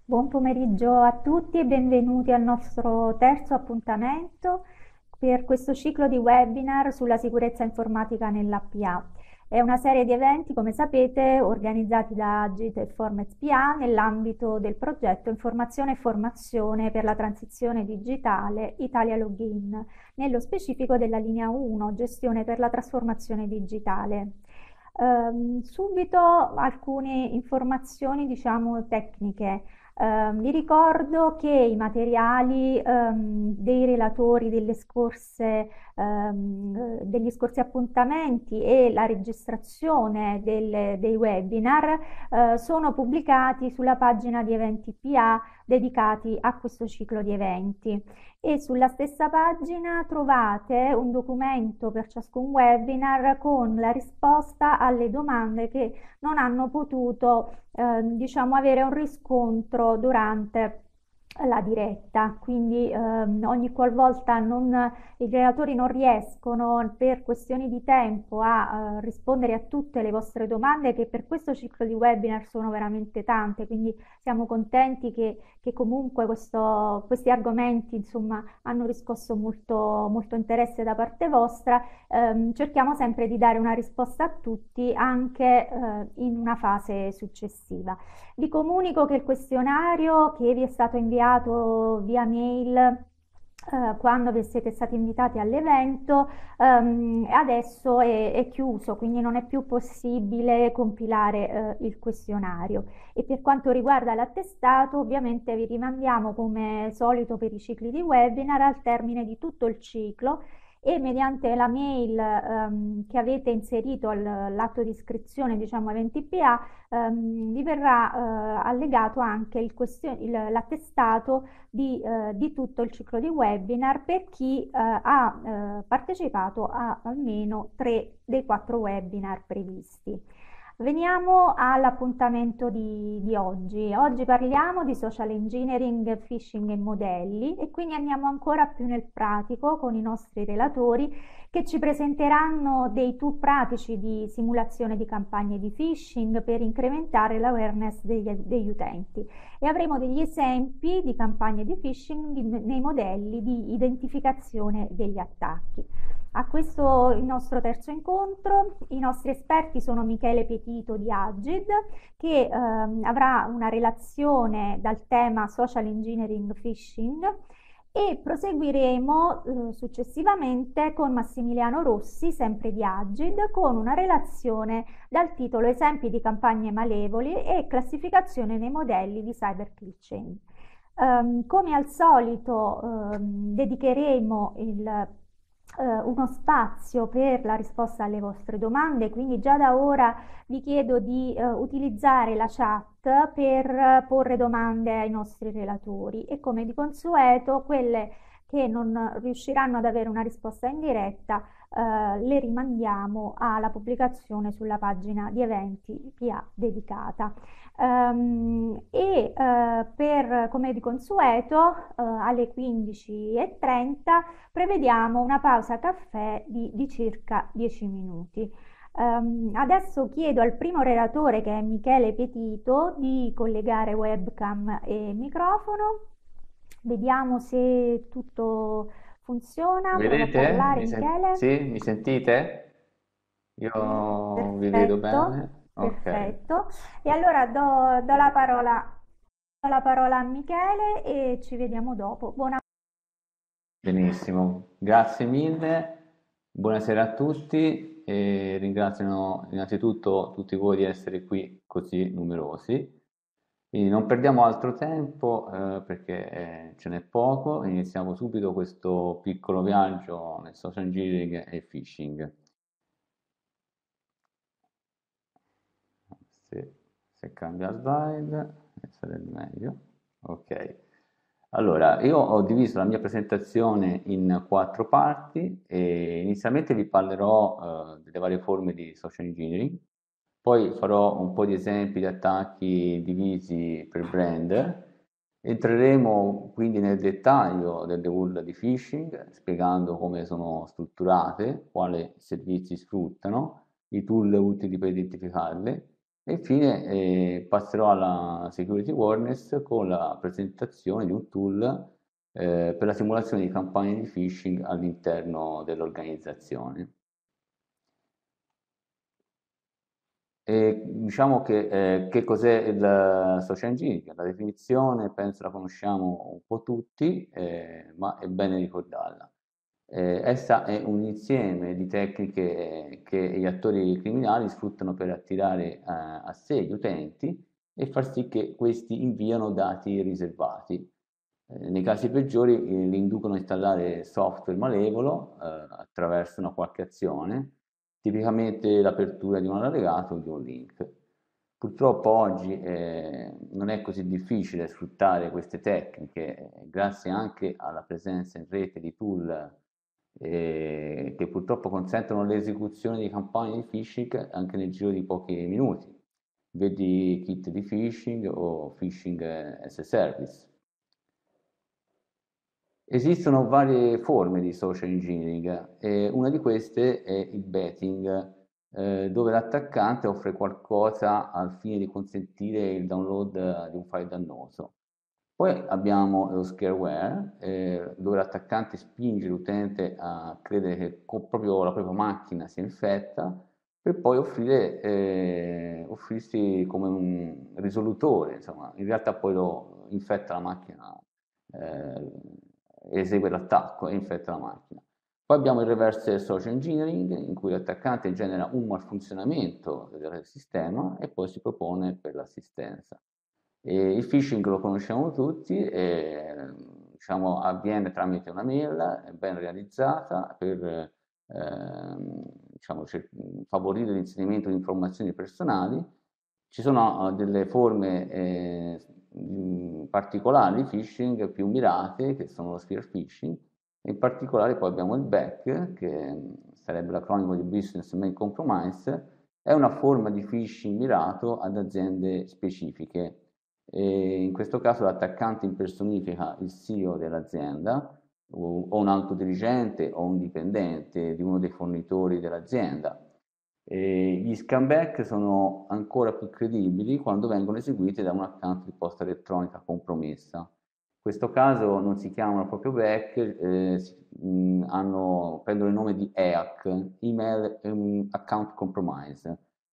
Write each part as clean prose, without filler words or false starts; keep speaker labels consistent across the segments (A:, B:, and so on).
A: Buon pomeriggio a tutti e benvenuti al nostro terzo appuntamento per questo ciclo di webinar sulla sicurezza informatica nell'APA. È una serie di eventi, come sapete, organizzati da Agit e Formez PA nell'ambito del progetto Informazione e Formazione per la transizione digitale Italia Login, nello specifico della linea 1, gestione per la trasformazione digitale. Subito alcune informazioni, diciamo, tecniche. Vi ricordo che i materiali dei relatori degli scorsi appuntamenti e la registrazione dei webinar sono pubblicati sulla pagina di eventi PA dedicati a questo ciclo di eventi e sulla stessa pagina trovate un documento per ciascun webinar con la risposta alle domande che non hanno potuto diciamo, avere un riscontro durante la diretta, quindi ogni qualvolta i relatori non riescono per questioni di tempo a rispondere a tutte le vostre domande, che per questo ciclo di webinar sono veramente tante, quindi siamo contenti che comunque questi argomenti insomma, hanno riscosso molto interesse da parte vostra. Cerchiamo sempre di dare una risposta a tutti anche in una fase successiva. Vi comunico che il questionario che vi è stato inviato via mail quando vi siete stati invitati all'evento adesso è chiuso, quindi non è più possibile compilare il questionario. E per quanto riguarda l'attestato, ovviamente vi rimandiamo come solito per i cicli di webinar al termine di tutto il ciclo e mediante la mail che avete inserito all'atto di iscrizione, diciamo, eventi PA, vi verrà allegato anche l'attestato di tutto il ciclo di webinar per chi ha partecipato a almeno 3 dei 4 webinar previsti. Veniamo all'appuntamento di oggi. Oggi parliamo di social engineering, phishing e modelli e quindi andiamo ancora più nel pratico con i nostri relatori che ci presenteranno dei tool pratici di simulazione di campagne di phishing per incrementare l'awareness degli utenti e avremo degli esempi di campagne di phishing nei modelli di identificazione degli attacchi. A questo il nostro terzo incontro, i nostri esperti sono Michele Petito di Agid, che avrà una relazione dal tema Social Engineering Phishing e proseguiremo successivamente con Massimiliano Rossi, sempre di Agid, con una relazione dal titolo Esempi di campagne malevoli e classificazione nei modelli di Cyber Kill Chain. Come al solito dedicheremo uno spazio per la risposta alle vostre domande, quindi già da ora vi chiedo di utilizzare la chat per porre domande ai nostri relatori e come di consueto quelle che non riusciranno ad avere una risposta in diretta le rimandiamo alla pubblicazione sulla pagina di eventi PA dedicata. Come di consueto alle 15:30 prevediamo una pausa caffè di circa 10 minuti. Adesso chiedo al primo relatore, che è Michele Petito, di collegare webcam e microfono. Vediamo se tutto funziona. Prova a
B: Vedete?
A: parlare, Michele.
B: Sì, mi sentite? Io vi vedo
A: Perfetto,
B: bene. Ok,
A: perfetto. E allora do la parola a Michele e ci vediamo dopo.
B: benissimo. Grazie mille. Buonasera a tutti e ringrazio innanzitutto tutti voi di essere qui così numerosi. Quindi non perdiamo altro tempo perché ce n'è poco. Iniziamo subito questo piccolo viaggio nel social engineering e phishing. Se, se cambia slide, sarebbe meglio. Ok. Allora, io ho diviso la mia presentazione in 4 parti e inizialmente vi parlerò delle varie forme di social engineering, poi farò un po' di esempi di attacchi divisi per brand. Entreremo quindi nel dettaglio delle tool di phishing, spiegando come sono strutturate, quali servizi sfruttano, i tool utili per identificarle. E infine passerò alla Security Awareness con la presentazione di un tool per la simulazione di campagne di phishing all'interno dell'organizzazione. E diciamo che cos'è il social engineering? La definizione penso la conosciamo un po' tutti, ma è bene ricordarla. Essa è un insieme di tecniche che gli attori criminali sfruttano per attirare a sé gli utenti e far sì che questi inviano dati riservati. Nei casi peggiori li inducono a installare software malevolo attraverso una qualche azione, tipicamente l'apertura di un navigato o di un link. Purtroppo oggi non è così difficile sfruttare queste tecniche, grazie anche alla presenza in rete di tool che purtroppo consentono l'esecuzione di campagne di phishing anche nel giro di pochi minuti. Vedi kit di phishing o phishing as a service. Esistono varie forme di social engineering e una di queste è il betting, dove l'attaccante offre qualcosa al fine di consentire il download di un file dannoso. Poi abbiamo lo scareware, dove l'attaccante spinge l'utente a credere che proprio la propria macchina sia infetta, per poi offrirsi come un risolutore, insomma, in realtà poi lo infetta la macchina, esegue l'attacco e infetta la macchina. Poi abbiamo il reverse social engineering, in cui l'attaccante genera un malfunzionamento del sistema e poi si propone per l'assistenza. Il phishing lo conosciamo tutti, diciamo, avviene tramite una mail ben realizzata per diciamo, favorire l'inserimento di informazioni personali. Ci sono delle forme particolari di phishing più mirate, che sono lo spear phishing, e in particolare poi abbiamo il BEC, che sarebbe l'acronimo di Business Mail Compromise, è una forma di phishing mirato ad aziende specifiche. E in questo caso l'attaccante impersonifica il CEO dell'azienda o un alto dirigente o un dipendente di uno dei fornitori dell'azienda. Gli scam-back sono ancora più credibili quando vengono eseguiti da un account di posta elettronica compromessa. In questo caso non si chiamano proprio back, prendono il nome di EAC, Email Account Compromise.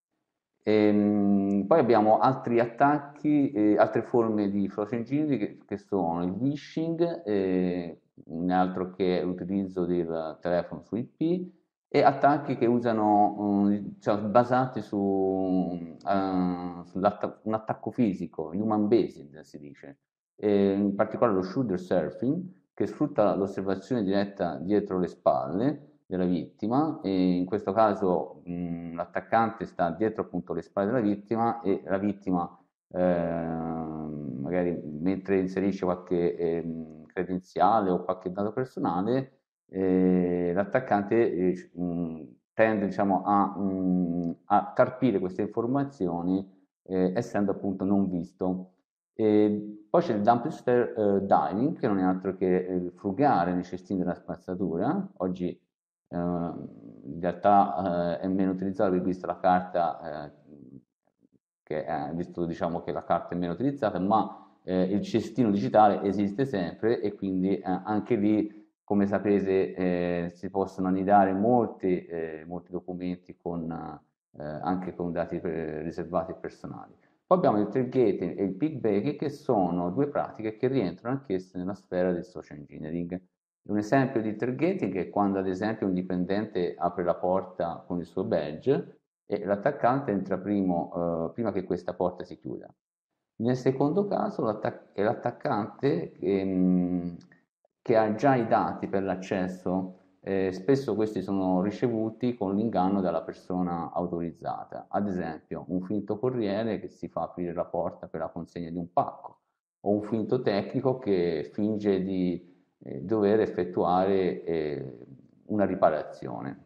B: Poi abbiamo altri attacchi, altre forme di social engineering che sono il phishing, un altro che è l'utilizzo del telefono su IP, e attacchi che usano, cioè, basati su un attacco fisico, human based si dice, in particolare lo shooter surfing, che sfrutta l'osservazione diretta dietro le spalle della vittima, e in questo caso l'attaccante sta dietro appunto le spalle della vittima e la vittima magari mentre inserisce qualche credenziale o qualche dato personale, l'attaccante tende, diciamo, a carpire queste informazioni essendo appunto non visto. Poi c'è il dumpster diving, che non è altro che frugare nei cestini della spazzatura. Oggi in realtà è meno utilizzato, visto la carta, visto diciamo che la carta è meno utilizzata, ma il cestino digitale esiste sempre e quindi anche lì, come sapete, si possono annidare molti documenti anche con dati riservati e personali. Poi abbiamo il tailgating e il pigbagging, che sono due pratiche che rientrano anch'esse nella sfera del social engineering. Un esempio di tailgating è quando ad esempio un dipendente apre la porta con il suo badge e l'attaccante entra prima che questa porta si chiuda. Nel secondo caso è l'attaccante che ha già i dati per l'accesso, spesso questi sono ricevuti con l'inganno dalla persona autorizzata, ad esempio un finto corriere che si fa aprire la porta per la consegna di un pacco o un finto tecnico che finge di dover effettuare una riparazione.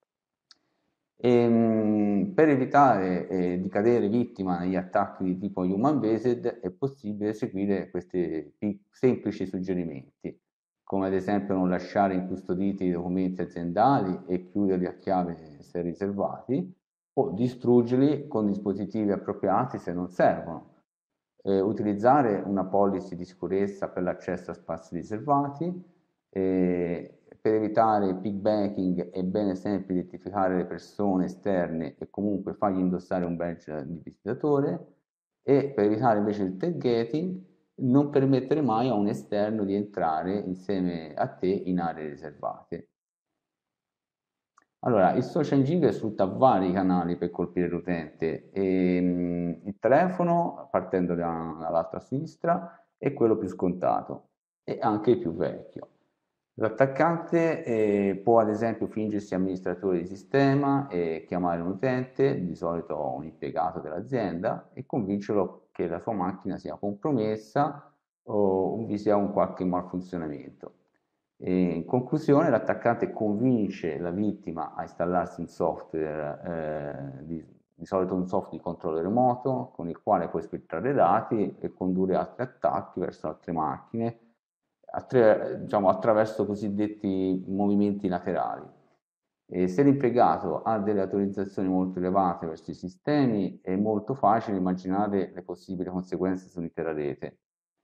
B: Per evitare di cadere vittima negli attacchi di tipo human based è possibile seguire questi semplici suggerimenti, come ad esempio non lasciare incustoditi i documenti aziendali e chiuderli a chiave se riservati, o distruggerli con dispositivi appropriati se non servono. Utilizzare una policy di sicurezza per l'accesso a spazi riservati. Per evitare piggybacking è bene sempre identificare le persone esterne e comunque fargli indossare un badge di visitatore, e per evitare invece il tailgating non permettere mai a un esterno di entrare insieme a te in aree riservate. Allora, il social engineer sfrutta vari canali per colpire l'utente. Il telefono, partendo dall'alto a sinistra, è quello più scontato e anche il più vecchio. L'attaccante può ad esempio fingersi amministratore di sistema e chiamare un utente, di solito un impiegato dell'azienda, e convincerlo che la sua macchina sia compromessa o vi sia un qualche malfunzionamento. In conclusione, l'attaccante convince la vittima a installarsi un software, di solito un software di controllo remoto, con il quale può filtrare dati e condurre altri attacchi verso altre macchine, diciamo, attraverso cosiddetti movimenti laterali. E se l'impiegato ha delle autorizzazioni molto elevate verso i sistemi, è molto facile immaginare le possibili conseguenze sull'intera rete.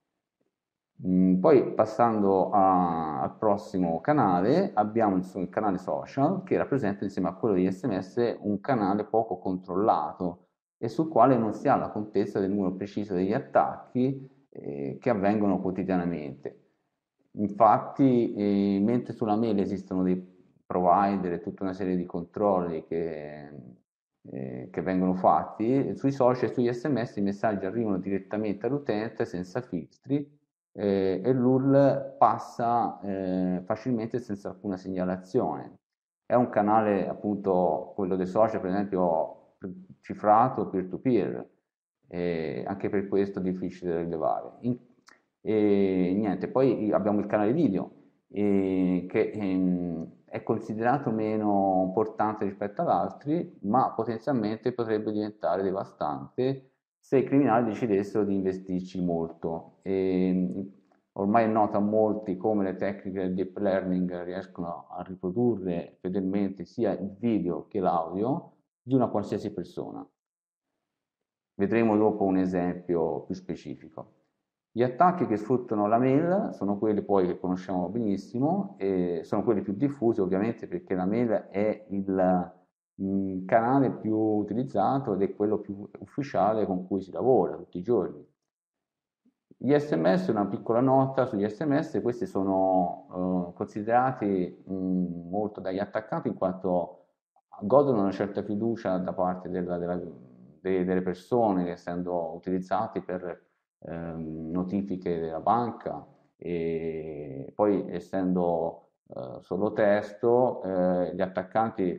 B: Poi passando al prossimo canale, abbiamo il canale social, che rappresenta insieme a quello di SMS un canale poco controllato e sul quale non si ha la contezza del numero preciso degli attacchi che avvengono quotidianamente. Infatti, mentre sulla mail esistono dei provider e tutta una serie di controlli che vengono fatti, sui social e sugli SMS i messaggi arrivano direttamente all'utente senza filtri, e l'URL passa facilmente senza alcuna segnalazione. È un canale, appunto, quello dei social, per esempio, cifrato peer-to-peer, anche per questo è difficile da rilevare. E niente, poi abbiamo il canale video, che è considerato meno importante rispetto ad altri, ma potenzialmente potrebbe diventare devastante se i criminali decidessero di investirci molto. Ormai è noto a molti come le tecniche del deep learning riescono a riprodurre fedelmente sia il video che l'audio di una qualsiasi persona. Vedremo dopo un esempio più specifico. Gli attacchi che sfruttano la mail sono quelli poi che conosciamo benissimo e sono quelli più diffusi, ovviamente, perché la mail è il canale più utilizzato ed è quello più ufficiale con cui si lavora tutti i giorni. Gli SMS, una piccola nota sugli SMS, questi sono considerati molto dagli attaccanti in quanto godono una certa fiducia da parte delle persone, essendo utilizzati per notifiche della banca, e poi essendo solo testo, gli attaccanti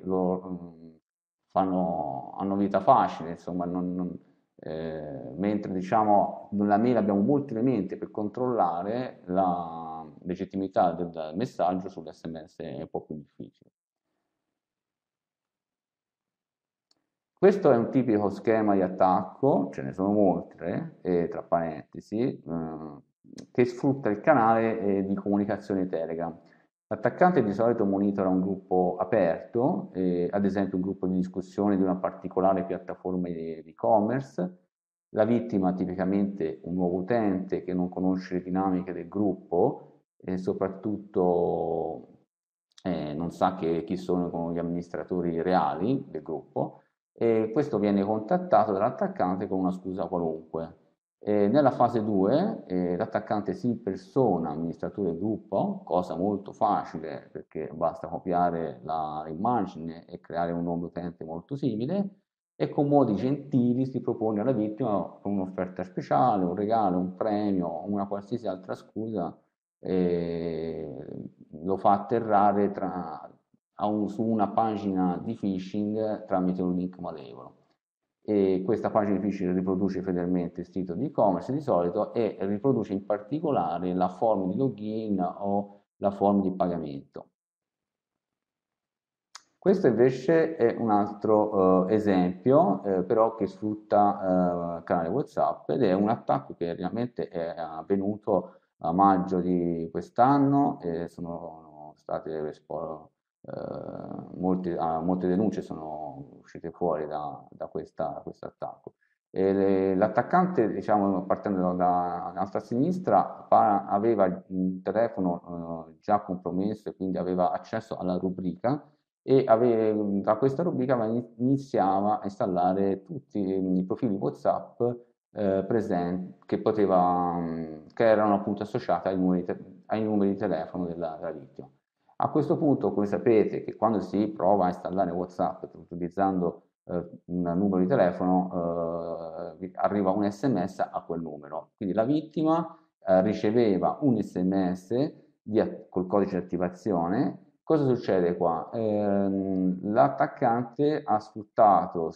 B: hanno vita facile, insomma, mentre diciamo nella mail abbiamo molti elementi per controllare la legittimità del messaggio, sull'SMS è un po' più difficile. Questo è un tipico schema di attacco, ce ne sono molti, tra parentesi, che sfrutta il canale di comunicazione Telegram. L'attaccante di solito monitora un gruppo aperto, ad esempio un gruppo di discussione di una particolare piattaforma di e-commerce. La vittima tipicamente un nuovo utente che non conosce le dinamiche del gruppo e soprattutto non sa chi sono gli amministratori reali del gruppo, e questo viene contattato dall'attaccante con una scusa qualunque. Nella fase 2 l'attaccante si impersona amministratore gruppo, cosa molto facile perché basta copiare l'immagine e creare un nome utente molto simile, e con modi gentili si propone alla vittima con un'offerta speciale, un regalo, un premio, una qualsiasi altra scusa, lo fa atterrare su una pagina di phishing tramite un link malevolo. E questa pagina di phishing riproduce fedelmente il sito di e-commerce di solito e riproduce in particolare la forma di login o la forma di pagamento. Questo invece è un altro esempio, però che sfrutta il canale WhatsApp, ed è un attacco che realmente è avvenuto a maggio di quest'anno, sono state molte denunce sono uscite fuori da questo attacco. L'attaccante, diciamo, partendo da alto a sinistra, aveva un telefono già compromesso e quindi aveva accesso alla rubrica e da questa rubrica iniziava a installare tutti i profili WhatsApp presenti che erano appunto associati ai numeri di telefono della vittima. A questo punto, come sapete, che quando si prova a installare WhatsApp utilizzando un numero di telefono, arriva un SMS a quel numero. Quindi la vittima riceveva un SMS col codice di attivazione. Cosa succede qua? L'attaccante ha sfruttato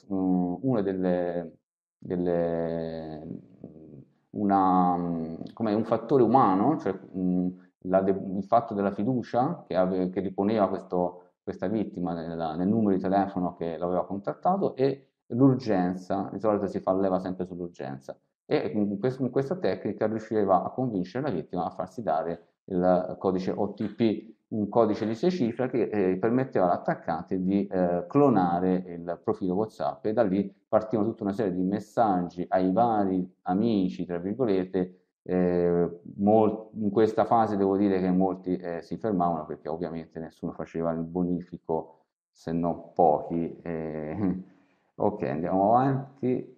B: come un fattore umano, cioè il fatto della fiducia che riponeva questa vittima nel numero di telefono che l'aveva contattato e l'urgenza, di solito si fa leva sempre sull'urgenza. E con questa tecnica riusciva a convincere la vittima a farsi dare il codice OTP, un codice di 6 cifre che permetteva all'attaccante di clonare il profilo WhatsApp e da lì partivano tutta una serie di messaggi ai vari amici, tra virgolette. In questa fase devo dire che molti si fermavano perché ovviamente nessuno faceva il bonifico, se non pochi. Ok, andiamo avanti.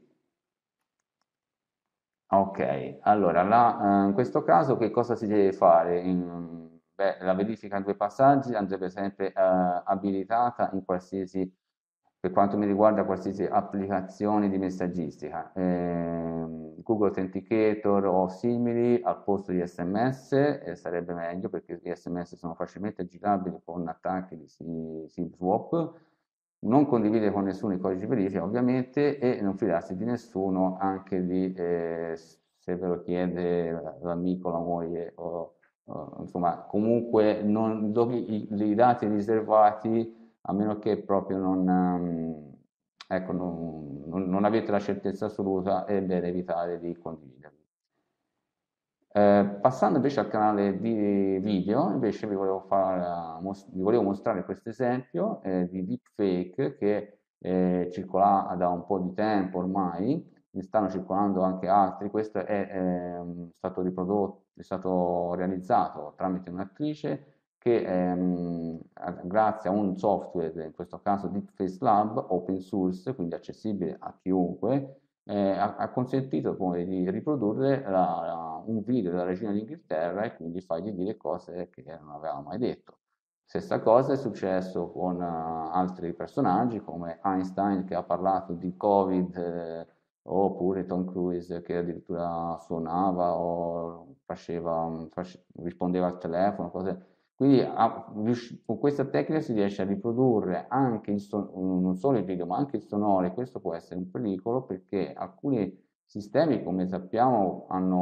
B: Ok, allora in questo caso che cosa si deve fare? Beh, la verifica in due passaggi andrebbe sempre abilitata per quanto mi riguarda, qualsiasi applicazione di messaggistica, Google Authenticator o simili al posto di SMS sarebbe meglio perché gli SMS sono facilmente girabili con attacchi di SIM swap. Non condividere con nessuno i codici verifica ovviamente e non fidarsi di nessuno anche se ve lo chiede l'amico, la moglie insomma comunque i dati riservati a meno che proprio ecco, non avete la certezza assoluta è bene evitare di condividerli. Passando invece al canale di video, invece vi volevo mostrare questo esempio di deepfake che circola da un po' di tempo ormai, ne stanno circolando anche altri. Questo è stato è stato realizzato tramite un'attrice che grazie a un software, in questo caso Deepface Lab, open source, quindi accessibile a chiunque, ha consentito poi di riprodurre un video della regina d'Inghilterra e quindi fargli dire cose che non aveva mai detto. Stessa cosa è successo con altri personaggi come Einstein che ha parlato di Covid, oppure Tom Cruise che addirittura suonava o rispondeva al telefono, cose. Quindi con questa tecnica si riesce a riprodurre anche non solo il video ma anche il sonoro e questo può essere un pericolo perché alcuni sistemi, come sappiamo,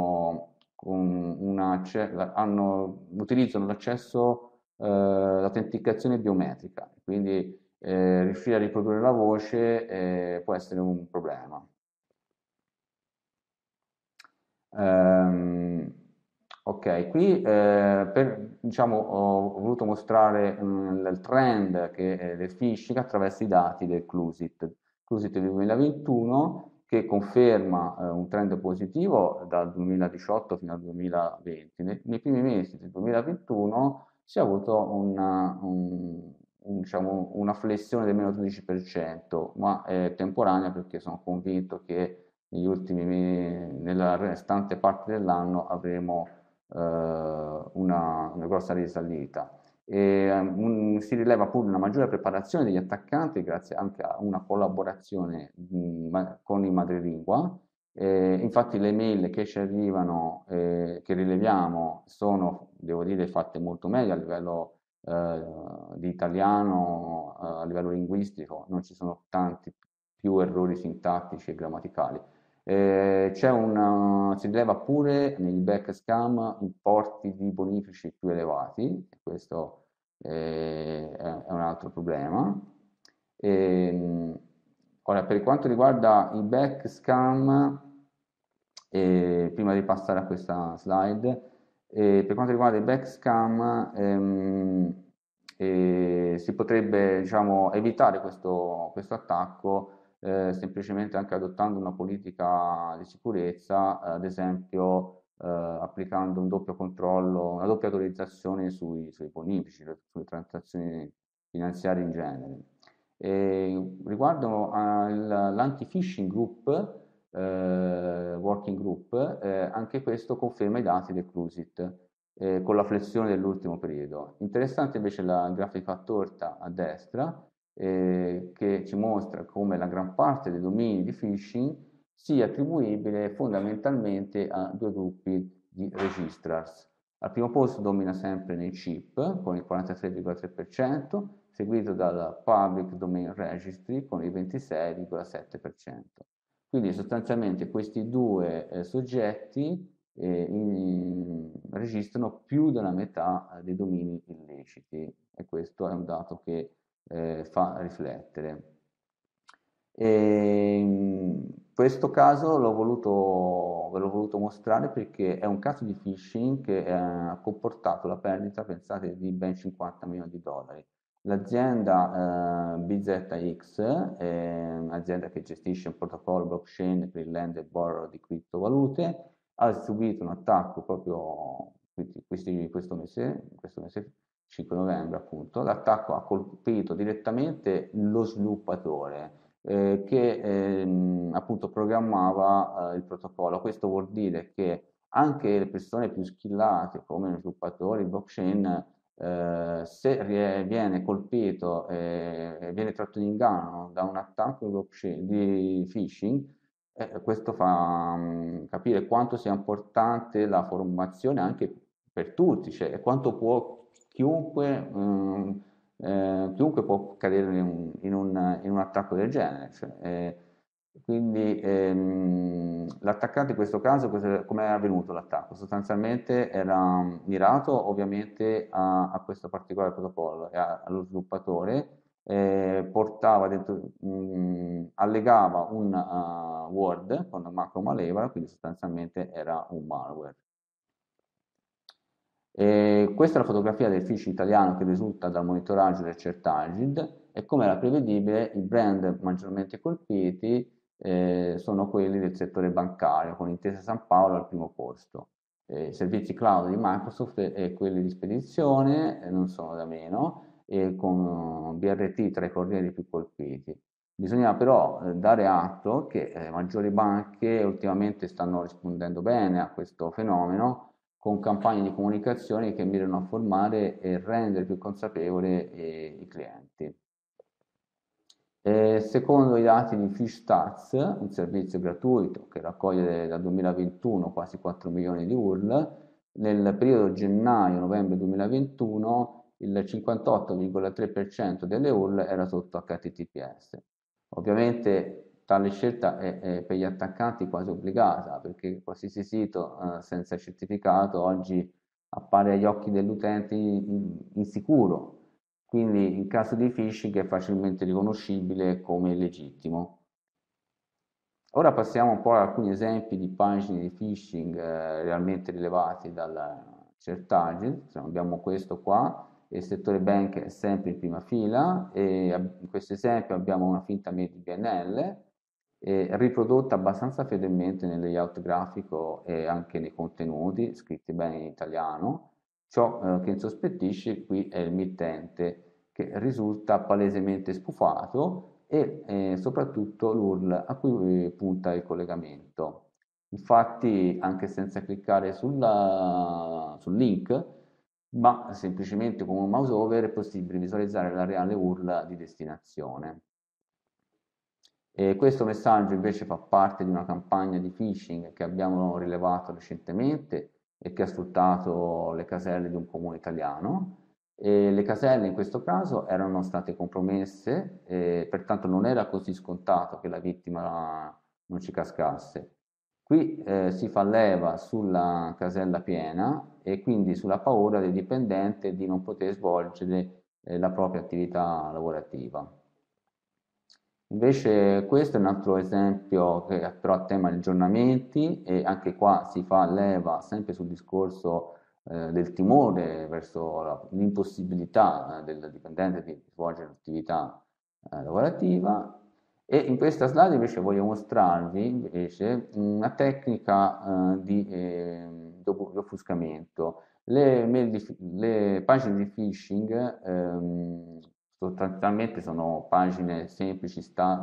B: utilizzano l'autenticazione biometrica, quindi riuscire a riprodurre la voce può essere un problema. Ok, qui diciamo, ho voluto mostrare il trend del phishing attraverso i dati del Clusit. Clusit del 2021 che conferma un trend positivo dal 2018 fino al 2020. Nei primi mesi del 2021 si è avuto diciamo, una flessione del meno 12%, ma è temporanea perché sono convinto che nella restante parte dell'anno avremo una grossa risalita. Si rileva pure una maggiore preparazione degli attaccanti grazie anche a una collaborazione con i madrelingua. Infatti le mail che ci arrivano, che rileviamo, sono, devo dire, fatte molto meglio a livello di italiano, a livello linguistico, non ci sono tanti più errori sintattici e grammaticali. Si rileva pure nei back scam importi di bonifici più elevati, questo è un altro problema. Ora, per quanto riguarda i back scam, prima di passare a questa slide, per quanto riguarda i back scam, e si potrebbe, diciamo, evitare questo attacco semplicemente anche adottando una politica di sicurezza, ad esempio applicando un doppio controllo, una doppia autorizzazione sui bonifici, sulle transazioni finanziarie in genere. Riguardo all'anti-phishing group, working group, anche questo conferma i dati del Crusit con la flessione dell'ultimo periodo. Interessante invece la grafica a torta a destra che ci mostra come la gran parte dei domini di phishing sia attribuibile fondamentalmente a due gruppi di registrars. Al primo posto domina sempre nei chip con il 43,3%, seguito dal Public Domain Registry con il 26,7%. Quindi sostanzialmente questi due soggetti registrano più della metà dei domini illeciti e questo è un dato che fa riflettere. Questo caso ve l'ho voluto mostrare perché è un caso di phishing che ha comportato la perdita, pensate, di ben 50 milioni di dollari. L'azienda BZX è un'azienda che gestisce un protocollo blockchain per il lend e borrow di criptovalute, ha subito un attacco proprio questo mese 5 novembre appunto. L'attacco ha colpito direttamente lo sviluppatore che appunto programmava il protocollo. Questo vuol dire che anche le persone più skillate come gli sviluppatori blockchain se viene colpito e viene tratto in inganno da un attacco di phishing, questo fa capire quanto sia importante la formazione anche per tutti, cioè quanto può chiunque, chiunque può cadere in un attacco del genere. Cioè, quindi l'attaccante in questo caso, come è avvenuto l'attacco? Sostanzialmente era mirato ovviamente a questo particolare protocollo e allo sviluppatore, portava dentro, allegava un Word con una macro malevola, quindi sostanzialmente era un malware. Questa è la fotografia del fish italiano che risulta dal monitoraggio del Certagid e come era prevedibile i brand maggiormente colpiti sono quelli del settore bancario con Intesa San Paolo al primo posto. Servizi cloud di Microsoft e quelli di spedizione non sono da meno e con BRT tra i corrieri più colpiti. Bisogna però dare atto che maggiori banche ultimamente stanno rispondendo bene a questo fenomeno con campagne di comunicazione che mirano a formare e rendere più consapevoli i clienti. Secondo i dati di FishStats, un servizio gratuito che raccoglie dal 2021 quasi 4 milioni di URL, nel periodo gennaio-novembre 2021 il 58,3% delle URL era sotto HTTPS. Ovviamente tale scelta è per gli attaccanti quasi obbligata, perché qualsiasi sito senza certificato oggi appare agli occhi dell'utente insicuro, quindi in caso di phishing è facilmente riconoscibile come legittimo. Ora passiamo un po' ad alcuni esempi di pagine di phishing realmente rilevati dal Certagid. Abbiamo questo qua, il settore bank è sempre in prima fila e in questo esempio abbiamo una finta mail di BNL riprodotta abbastanza fedelmente nel layout grafico e anche nei contenuti, scritti bene in italiano. Ciò che insospettisce qui è il mittente che risulta palesemente spufato e soprattutto l'URL a cui punta il collegamento. Infatti, anche senza cliccare sul link, ma semplicemente con un mouse over è possibile visualizzare la reale URL di destinazione. Questo messaggio invece fa parte di una campagna di phishing che abbiamo rilevato recentemente e che ha sfruttato le caselle di un comune italiano. Le caselle in questo caso erano state compromesse, pertanto non era così scontato che la vittima non ci cascasse. Qui si fa leva sulla casella piena e quindi sulla paura del dipendente di non poter svolgere la propria attività lavorativa. Invece questo è un altro esempio che però a tema di aggiornamenti e anche qua si fa leva sempre sul discorso del timore verso l'impossibilità del dipendente di svolgere l'attività lavorativa. E in questa slide invece voglio mostrarvi invece una tecnica di offuscamento. Le pagine di phishing sostanzialmente sono pagine semplici,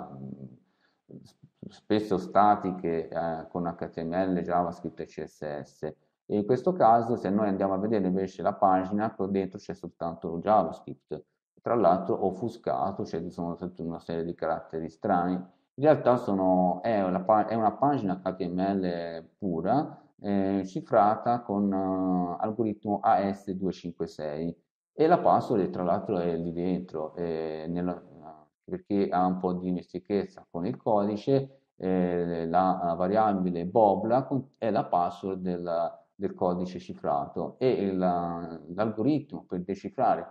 B: spesso statiche, con HTML, JavaScript e CSS. E in questo caso, se noi andiamo a vedere invece la pagina, qua dentro c'è soltanto JavaScript, tra l'altro offuscato, cioè ci sono tutta una serie di caratteri strani. In realtà è una pagina HTML pura, cifrata con algoritmo AS256 e la password tra l'altro è lì dentro, perché ha un po' di dimestichezza con il codice, la variabile bobla è la password del codice cifrato e l'algoritmo per decifrare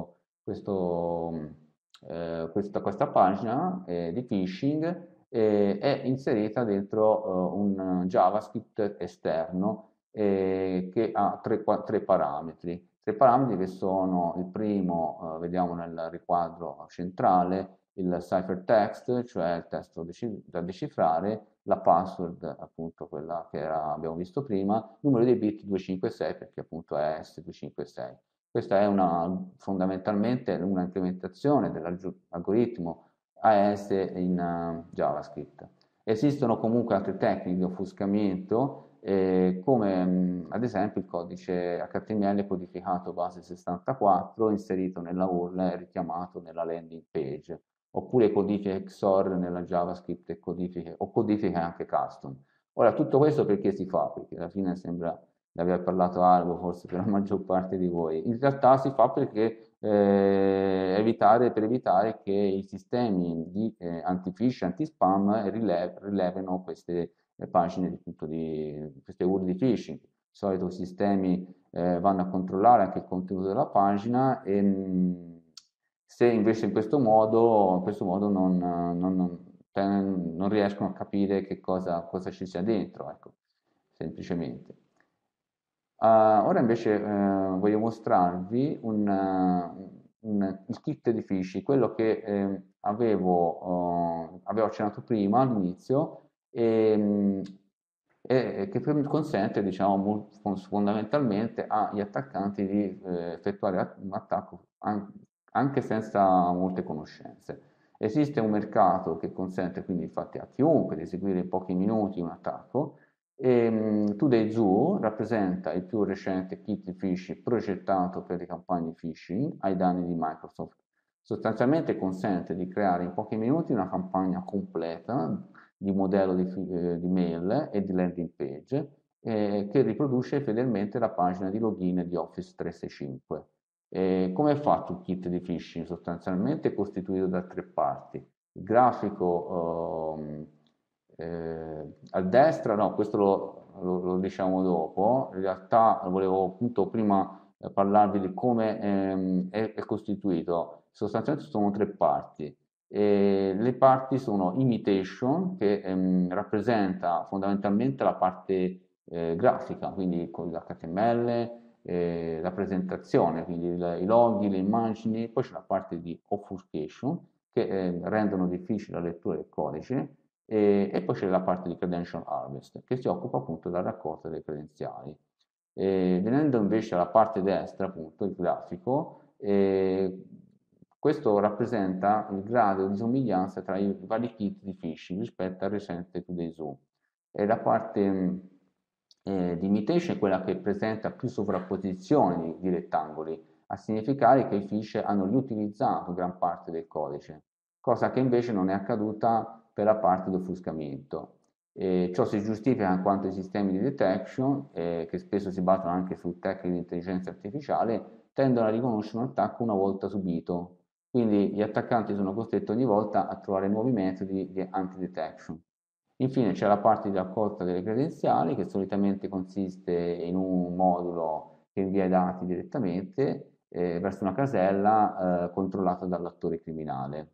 B: questa pagina di phishing è inserita dentro un JavaScript esterno che ha tre parametri. Tre parametri che sono il primo, vediamo nel riquadro centrale, il ciphertext, cioè il testo da decifrare, la password, appunto quella che abbiamo visto prima, numero dei bit 256 perché appunto è S256. Questa è fondamentalmente una implementazione dell'algoritmo AES in JavaScript. Esistono comunque altre tecniche di offuscamento, come ad esempio il codice HTML codificato base 64 inserito nella URL e richiamato nella landing page, oppure codifiche XOR nella JavaScript o codifiche anche custom. Ora, tutto questo perché si fa? Perché alla fine sembra di aver parlato algo forse per la maggior parte di voi. In realtà si fa perché per evitare che i sistemi di anti-phish, anti-spam rilevino queste pagine queste URL di phishing. Di solito i sistemi vanno a controllare anche il contenuto della pagina e se invece in questo modo non riescono a capire che cosa ci sia dentro, ecco, semplicemente. Ora invece voglio mostrarvi il kit di phishing, quello che avevo accennato prima all'inizio e che consente, diciamo, fondamentalmente agli attaccanti di effettuare un attacco anche senza molte conoscenze. Esiste un mercato che consente quindi infatti a chiunque di eseguire in pochi minuti un attacco. Today Zoo rappresenta il più recente kit di phishing progettato per le campagne phishing ai danni di Microsoft. Sostanzialmente consente di creare in pochi minuti una campagna completa di modello di mail e di landing page che riproduce fedelmente la pagina di login di Office 365. Come è fatto il kit di phishing? Sostanzialmente è costituito da tre parti. Il grafico a destra, no, questo lo diciamo dopo, in realtà volevo appunto prima parlarvi di come è costituito. Sostanzialmente sono tre parti. Le parti sono imitation, che rappresenta fondamentalmente la parte grafica, quindi con l'HTML, la presentazione, quindi i loghi, le immagini, poi c'è la parte di obfuscation, che rendono difficile la lettura del codice, e poi c'è la parte di credential harvest, che si occupa appunto della raccolta delle credenziali. Venendo invece alla parte destra, appunto, il grafico, questo rappresenta il grado di somiglianza tra i vari kit di phishing rispetto al recente Today Zoo. E la parte di imitation è quella che presenta più sovrapposizioni di rettangoli, a significare che i fish hanno riutilizzato gran parte del codice, cosa che invece non è accaduta per la parte di offuscamento. Ciò si giustifica in quanto i sistemi di detection, che spesso si basano anche su tecniche di intelligenza artificiale, tendono a riconoscere un attacco una volta subito. Quindi gli attaccanti sono costretti ogni volta a trovare nuovi metodi di anti-detection. Infine c'è la parte di raccolta delle credenziali che solitamente consiste in un modulo che invia i dati direttamente verso una casella controllata dall'attore criminale.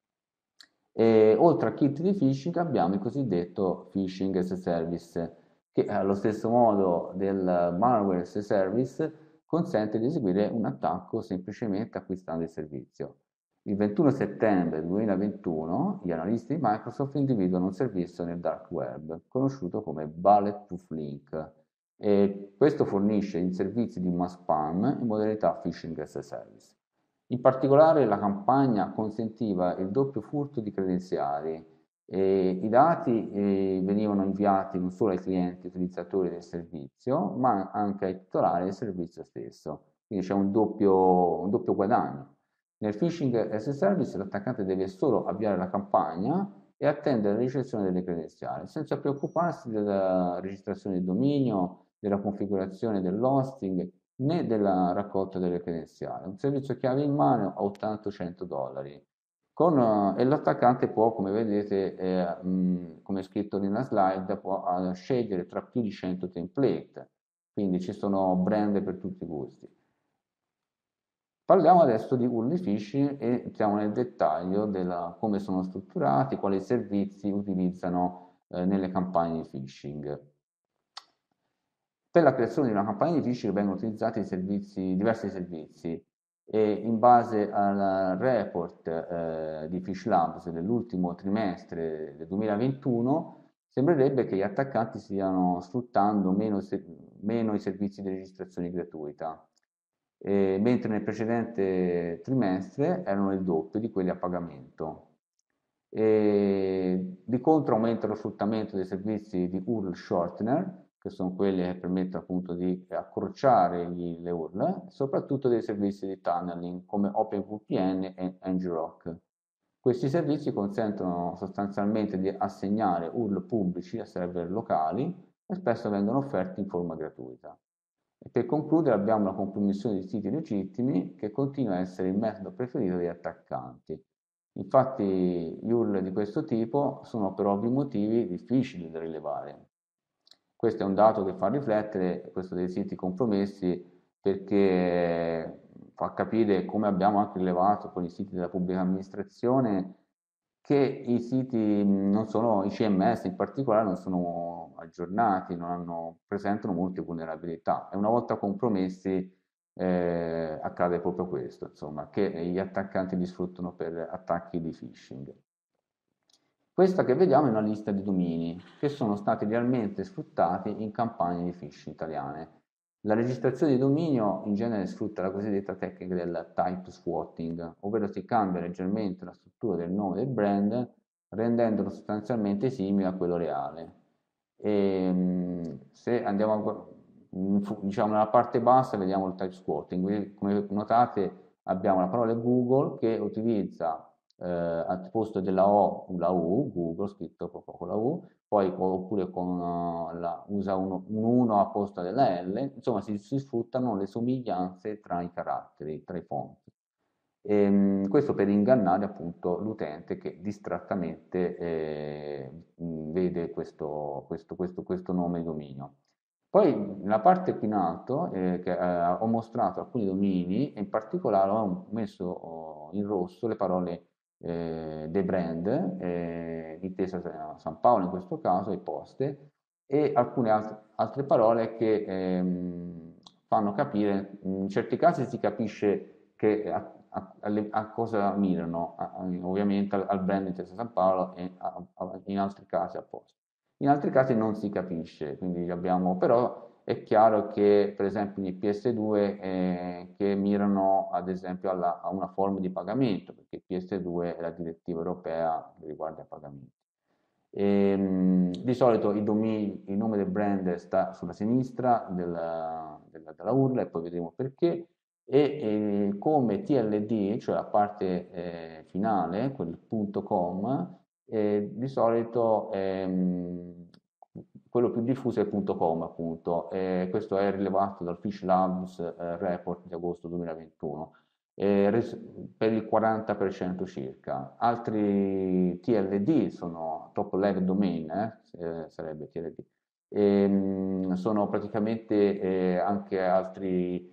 B: Oltre al kit di phishing abbiamo il cosiddetto phishing as a service, che allo stesso modo del malware as a service consente di eseguire un attacco semplicemente acquistando il servizio. Il 21 settembre 2021 gli analisti di Microsoft individuano un servizio nel dark web conosciuto come Bulletproof Link e questo fornisce i servizi di mass spam in modalità phishing as a service. In particolare la campagna consentiva il doppio furto di credenziali e i dati venivano inviati non solo ai clienti utilizzatori del servizio, ma anche ai titolari del servizio stesso. Quindi c'è un doppio guadagno. Nel phishing as a service l'attaccante deve solo avviare la campagna e attendere la ricezione delle credenziali, senza preoccuparsi della registrazione del dominio, della configurazione dell'hosting né della raccolta delle credenziali. Un servizio chiave in mano a 80-100 dollari. E l'attaccante può, come vedete, come è scritto nella slide, può scegliere tra più di 100 template, quindi ci sono brand per tutti i gusti. Parliamo adesso di URL phishing e entriamo nel dettaglio della come sono strutturati, quali servizi utilizzano nelle campagne di phishing. Per la creazione di una campagna di phishing vengono utilizzati diversi servizi e in base al report di Phish Labs dell'ultimo trimestre del 2021 sembrerebbe che gli attaccanti stiano sfruttando meno i servizi di registrazione gratuita, mentre nel precedente trimestre erano il doppio di quelli a pagamento. Di contro aumenta lo sfruttamento dei servizi di URL shortener, che sono quelli che permettono appunto di accorciare le URL, soprattutto dei servizi di tunneling come OpenVPN e ngrok. Questi servizi consentono sostanzialmente di assegnare URL pubblici a server locali e spesso vengono offerti in forma gratuita. E per concludere abbiamo la compromissione di siti legittimi che continua a essere il metodo preferito degli attaccanti. Infatti gli URL di questo tipo sono per ovvi motivi difficili da rilevare. Questo è un dato che fa riflettere, questo dei siti compromessi, perché fa capire come abbiamo anche rilevato con i siti della pubblica amministrazione che i siti non sono, i CMS in particolare non sono aggiornati, presentano molte vulnerabilità e una volta compromessi accade proprio questo, insomma, che gli attaccanti li sfruttano per attacchi di phishing. Questa che vediamo è una lista di domini che sono stati realmente sfruttati in campagne di phishing italiane. La registrazione di dominio in genere sfrutta la cosiddetta tecnica del type swatting, ovvero si cambia leggermente la struttura del nome del brand rendendolo sostanzialmente simile a quello reale. Se andiamo diciamo nella parte bassa vediamo il type swatting, quindi come notate abbiamo la parola Google che utilizza al posto della O la U, Google scritto proprio con la U, poi oppure usa un 1 a posto della L, insomma si sfruttano le somiglianze tra i caratteri, tra i fonti. Questo per ingannare appunto l'utente che distrattamente vede questo nome di dominio. Poi nella parte qui in alto ho mostrato alcuni domini e in particolare ho messo in rosso le parole dei brand, Intesa San Paolo in questo caso, e Poste, e alcune altre parole che fanno capire, in certi casi si capisce che a cosa mirano, ovviamente al brand Intesa San Paolo e in altri casi a Poste. In altri casi non si capisce, quindi abbiamo, però è chiaro che per esempio nei PS2 che mirano ad esempio a una forma di pagamento, perché PS2 è la direttiva europea che riguarda i pagamenti. Di solito il nome del brand sta sulla sinistra della URL e poi vedremo perché e come TLD, cioè la parte finale, quel .com, di solito quello più diffuso è .com appunto, questo è rilevato dal Phish Labs report di agosto 2021 per il 40% circa. Altri TLD sono top level domain, sarebbe TLD, sono praticamente anche altri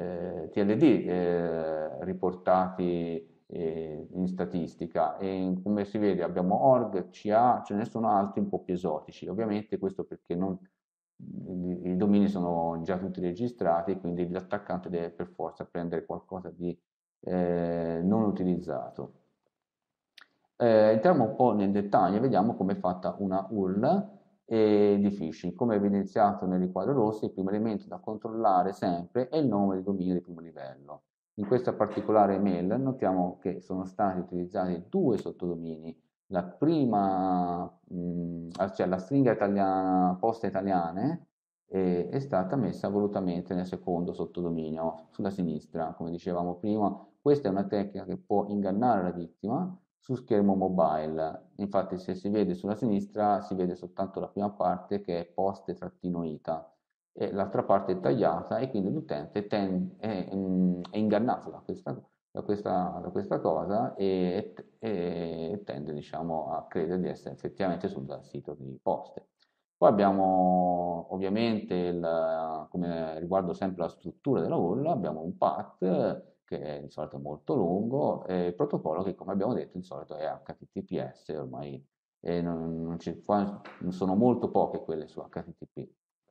B: TLD riportati in statistica e come si vede abbiamo org, CA, ce ne sono altri un po' più esotici, ovviamente questo perché i domini sono già tutti registrati, quindi l'attaccante deve per forza prendere qualcosa di non utilizzato. Entriamo un po' nel dettaglio e vediamo come è fatta una URL di phishing. Come evidenziato nel riquadro rosso, il primo elemento da controllare sempre è il nome del dominio di primo livello. In questa particolare mail notiamo che sono stati utilizzati due sottodomini. La prima, cioè la stringa italiana, poste italiane, è stata messa volutamente nel secondo sottodominio, sulla sinistra, come dicevamo prima. Questa è una tecnica che può ingannare la vittima su schermo mobile. Infatti, se si vede sulla sinistra, si vede soltanto la prima parte che è poste-ita e l'altra parte è tagliata e quindi l'utente è ingannato da questa cosa e tende, diciamo, a credere di essere effettivamente sul sito di poste. Poi abbiamo ovviamente, come riguardo sempre la struttura della URL, abbiamo un path che è di solito molto lungo, e il protocollo che, come abbiamo detto, di solito è HTTPS, ormai non sono molto poche quelle su HTTP.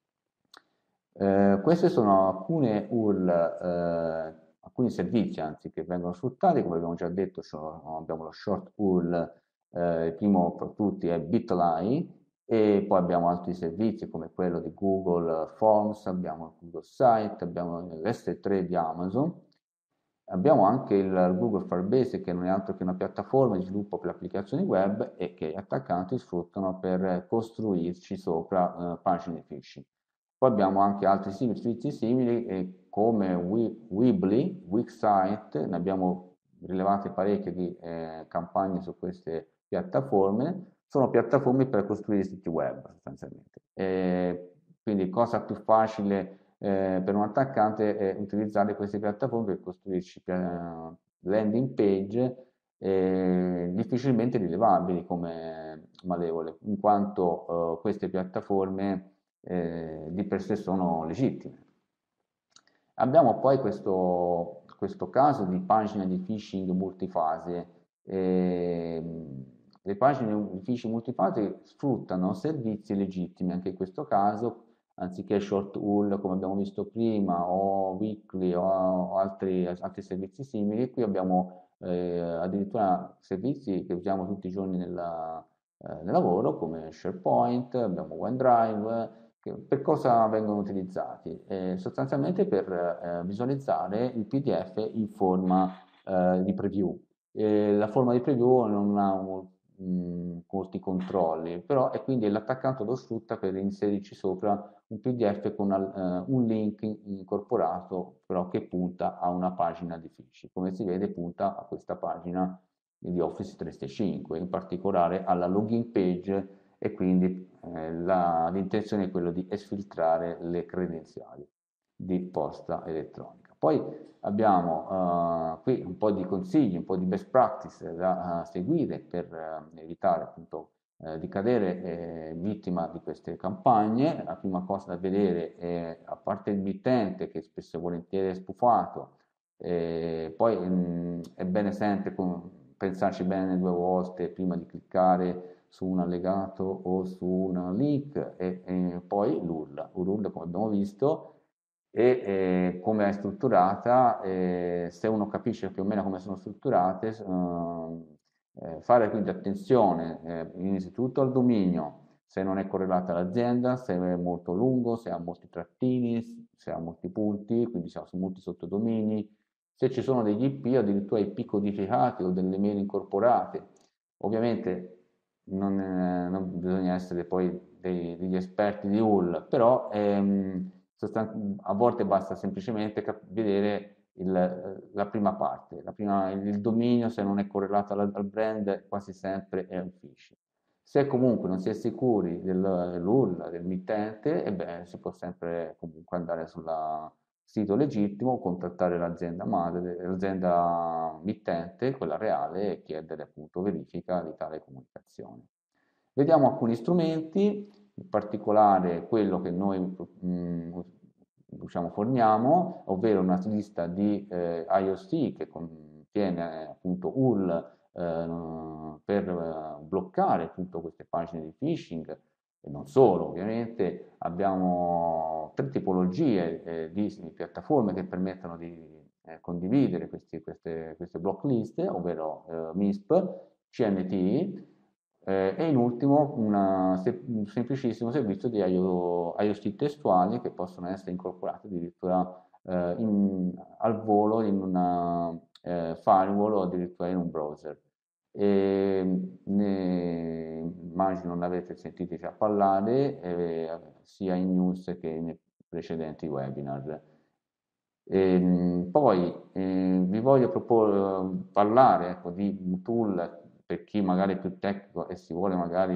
B: Queste sono alcune URL, alcuni servizi anzi che vengono sfruttati, come abbiamo già detto, abbiamo lo short URL, il primo fra tutti è Bitly, e poi abbiamo altri servizi come quello di Google Forms, abbiamo Google Site, abbiamo l'S3 di Amazon. Abbiamo anche il Google Firebase, che non è altro che una piattaforma di sviluppo per applicazioni web e che gli attaccanti sfruttano per costruirci sopra pagine di phishing. Poi abbiamo anche altri servizi simili come Weebly, Wixsite, ne abbiamo rilevate parecchie di campagne su queste piattaforme. Sono piattaforme per costruire siti web sostanzialmente. Quindi cosa più facile per un attaccante è utilizzare queste piattaforme per costruirci landing page difficilmente rilevabili come malevole, in quanto queste piattaforme di per sé sono legittime. Abbiamo poi questo caso di pagina di phishing multifase. Le pagine di phishing multifase sfruttano servizi legittimi, anche in questo caso, anziché short URL come abbiamo visto prima, o weekly o altri servizi simili, qui abbiamo addirittura servizi che usiamo tutti i giorni nel lavoro, come SharePoint, abbiamo OneDrive. Per cosa vengono utilizzati? Sostanzialmente per visualizzare il PDF in forma di preview. La forma di preview non ha molti controlli, però e quindi l'attaccante lo sfrutta per inserirci sopra un PDF con un link incorporato, però che punta a una pagina di phishing. Come si vede, punta a questa pagina di Office 365, in particolare alla login page, e quindi l'intenzione è quella di esfiltrare le credenziali di posta elettronica. Poi abbiamo qui un po' di consigli, un po' di best practice da seguire per evitare appunto di cadere vittima di queste campagne. La prima cosa da vedere è, a parte il mittente che spesso e volentieri è spufato, poi è bene sempre pensarci bene due volte prima di cliccare su un allegato o su un link, e poi l'URL come abbiamo visto e come è strutturata. Se uno capisce più o meno come sono strutturate, fare quindi attenzione innanzitutto al dominio, se non è correlata all'azienda, se è molto lungo, se ha molti trattini, se ha molti punti, quindi se ha molti sottodomini, se ci sono degli IP o addirittura IP codificati o delle mail incorporate. Ovviamente non bisogna essere poi degli esperti di URL, però a volte basta semplicemente vedere la prima parte, il dominio, se non è correlato al brand, quasi sempre è un phishing. Se comunque non si è sicuri dell'URL, del mittente, si può sempre comunque andare sul sito legittimo, contattare l'azienda madre, l'azienda mittente, quella reale, e chiedere appunto verifica di tale comunicazione. Vediamo alcuni strumenti, in particolare quello che noi diciamo, forniamo, ovvero una lista di IOC che contiene appunto URL per bloccare appunto queste pagine di phishing, E non solo, ovviamente abbiamo tre tipologie di piattaforme che permettono di condividere queste block list, ovvero MISP, CMT e in ultimo un semplicissimo servizio di IoT testuali che possono essere incorporati addirittura al volo in una firewall o addirittura in un browser. Immagino ne avete sentito già parlare sia in news che nei precedenti webinar. Poi vi voglio parlare ecco, di un tool per chi magari è più tecnico e si vuole magari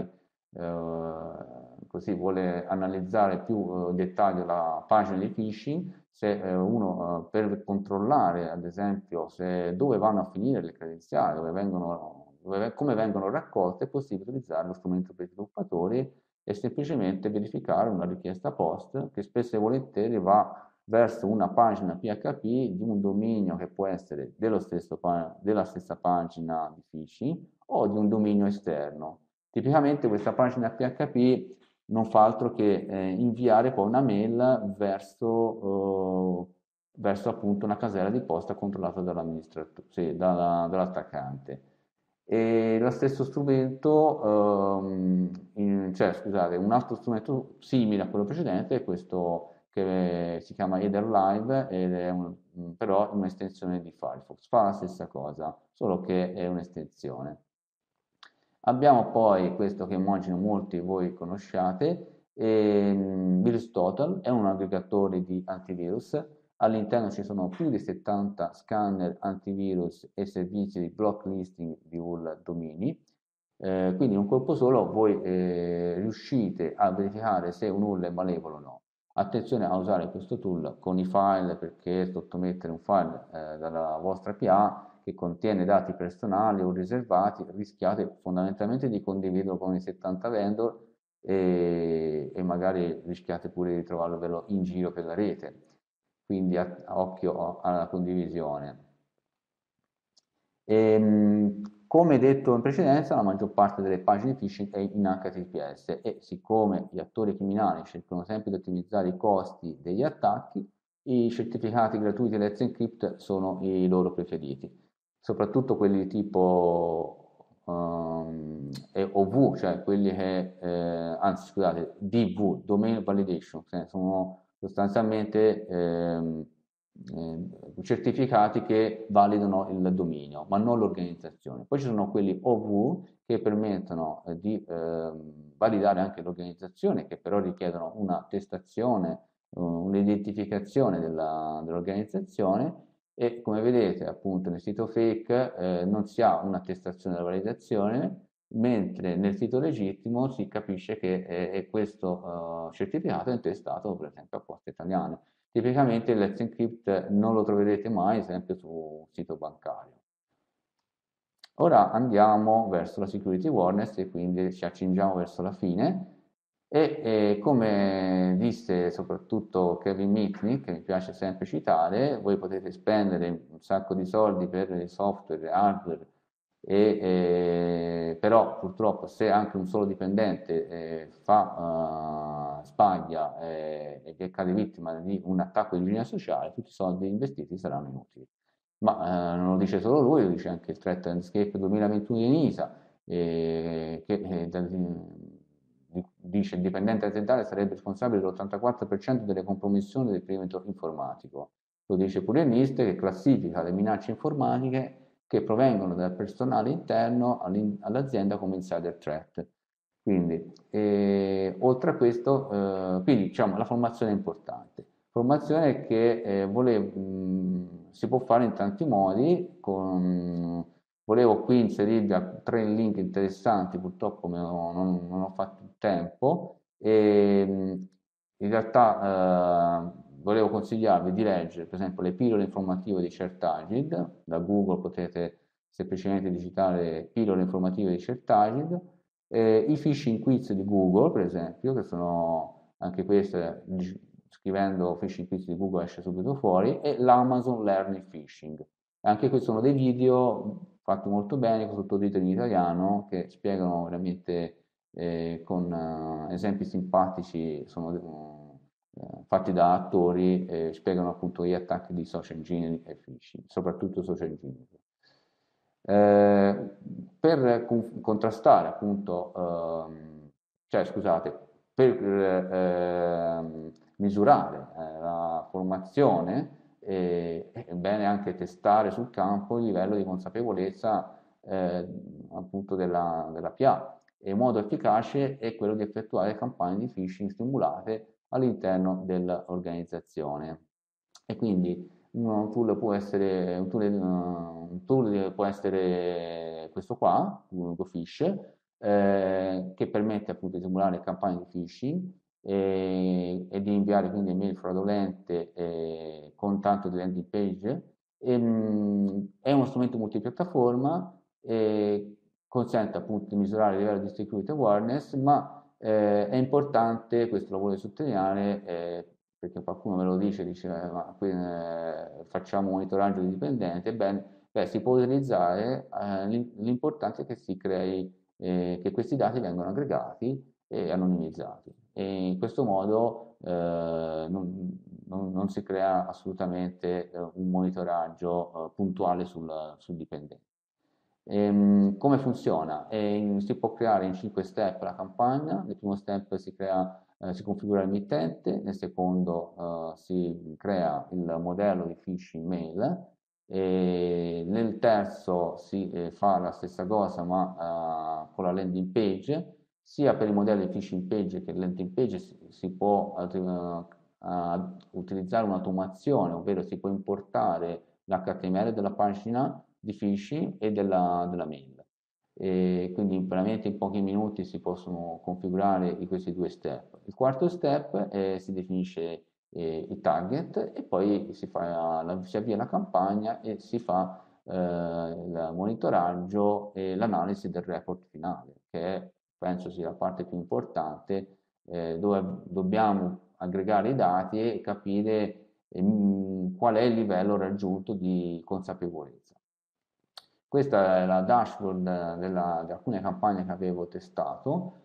B: così vuole analizzare più in dettaglio la pagina di phishing, se uno per controllare ad esempio dove vanno a finire le credenziali, come vengono raccolte, è possibile utilizzare lo strumento per i sviluppatori e semplicemente verificare una richiesta post che spesso e volentieri va verso una pagina PHP di un dominio che può essere della stessa pagina di phishing o di un dominio esterno. Tipicamente questa pagina PHP non fa altro che inviare poi una mail verso appunto una casella di posta controllata dall'amministratore, sì, dall'attaccante. E lo stesso strumento, cioè scusate, un altro strumento simile a quello precedente è questo che si chiama Header Live ed è però un'estensione di Firefox. Fa la stessa cosa, solo che è un'estensione. Abbiamo poi questo che immagino molti di voi conosciate, VirusTotal, è un aggregatore di antivirus. All'interno ci sono più di 70 scanner antivirus e servizi di blocklisting di URL domini. Quindi in un colpo solo voi riuscite a verificare se un URL è malevolo o no. Attenzione a usare questo tool con i file perché sottomettere un file dalla vostra PA che contiene dati personali o riservati, rischiate fondamentalmente di condividerlo con i 70 vendor e magari rischiate pure di trovarlo in giro per la rete. Quindi occhio alla condivisione. Come detto in precedenza, la maggior parte delle pagine phishing è in HTTPS e siccome gli attori criminali cercano sempre di ottimizzare i costi degli attacchi, i certificati gratuiti Let's Encrypt sono i loro preferiti, soprattutto quelli tipo OV, cioè quelli che, anzi scusate, DV, Domain Validation, cioè sono sostanzialmente certificati che validano il dominio, ma non l'organizzazione. Poi ci sono quelli OV che permettono di validare anche l'organizzazione, che però richiedono un'attestazione, un'identificazione dell'organizzazione e come vedete appunto nel sito fake non si ha un'attestazione della validazione, mentre nel sito legittimo si capisce che questo certificato è intestato per esempio a Poste Italiane. Tipicamente il Let's Encrypt non lo troverete mai sempre su un sito bancario. Ora andiamo verso la security awareness e quindi ci accingiamo verso la fine e come disse soprattutto Kevin Mitnick, che mi piace sempre citare, voi potete spendere un sacco di soldi per il software, hardware, però purtroppo se anche un solo dipendente sbaglia e cade vittima di un attacco di ingegneria sociale, tutti i soldi investiti saranno inutili. Ma non lo dice solo lui, lo dice anche il Threat Landscape 2021 di NISA, dice il dipendente aziendale sarebbe responsabile dell'84% delle compromissioni del perimetro informatico. Lo dice pure il NIST che classifica le minacce informatiche che provengono dal personale interno all'azienda come insider threat. Quindi, oltre a questo, quindi diciamo la formazione è importante. Formazione che si può fare in tanti modi. Volevo qui inserirvi tre link interessanti, purtroppo non ho fatto il tempo. In realtà volevo consigliarvi di leggere per esempio le pillole informative di Certagid, da Google potete semplicemente digitare pillole informative di Certagid, i phishing quiz di Google per esempio, che sono anche queste, scrivendo phishing quiz di Google esce subito fuori, e l'Amazon Learning Phishing. Anche questi sono dei video fatti molto bene, con sottotitoli in italiano, che spiegano veramente con esempi simpatici fatti da attori, spiegano appunto gli attacchi di social engineering e phishing, soprattutto social engineering. Per contrastare appunto, cioè scusate, per misurare la formazione è bene anche testare sul campo il livello di consapevolezza appunto della PA e un modo efficace è quello di effettuare campagne di phishing stimolate all'interno dell'organizzazione. E quindi un tool può essere, un tool può essere questo qua, GoPhish, che permette appunto di simulare campagne di phishing e di inviare quindi email fraudolente con tanto di landing page. È uno strumento multipiattaforma e consente appunto di misurare il livello di security awareness, ma è importante, questo lo voglio sottolineare, perché qualcuno me lo dice ma qui facciamo monitoraggio di dipendenti, ebbene, si può utilizzare, l'importante è che si crei, che questi dati vengano aggregati e anonimizzati. E in questo modo non si crea assolutamente un monitoraggio puntuale sul dipendente. Come funziona? Si può creare in 5 step la campagna. Nel primo step si configura il mittente, nel secondo si crea il modello di phishing mail, e nel terzo si fa la stessa cosa ma con la landing page. Sia per il modello di phishing page che landing page si può utilizzare un'automazione, ovvero si può importare l'HTML della pagina di phishing e della mail. E quindi veramente in pochi minuti si possono configurare questi due step. Il quarto step si definisce i target e poi si avvia la campagna e si fa il monitoraggio e l'analisi del report finale, che penso sia la parte più importante, dove dobbiamo aggregare i dati e capire qual è il livello raggiunto di consapevolezza. Questa è la dashboard di alcune campagne che avevo testato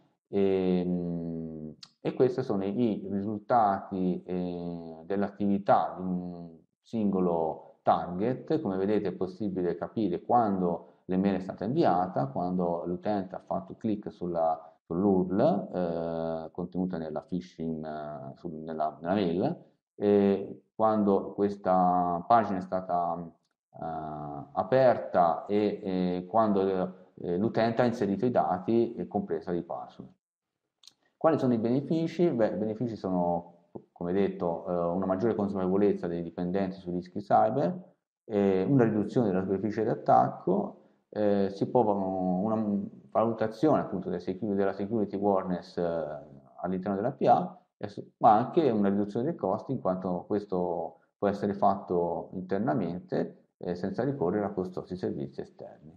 B: e questi sono i risultati dell'attività di un singolo target. Come vedete è possibile capire quando l'email è stata inviata, quando l'utente ha fatto clic sull'URL contenuta nella phishing, nella mail, quando questa pagina è stata aperta e quando l'utente ha inserito i dati, compresa di password. Quali sono i benefici? Beh, i benefici sono, come detto, una maggiore consapevolezza dei dipendenti sui rischi cyber, una riduzione della superficie d'attacco, si può una valutazione appunto della security awareness all'interno della PA, ma anche una riduzione dei costi, in quanto questo può essere fatto internamente senza ricorrere a costosi servizi esterni.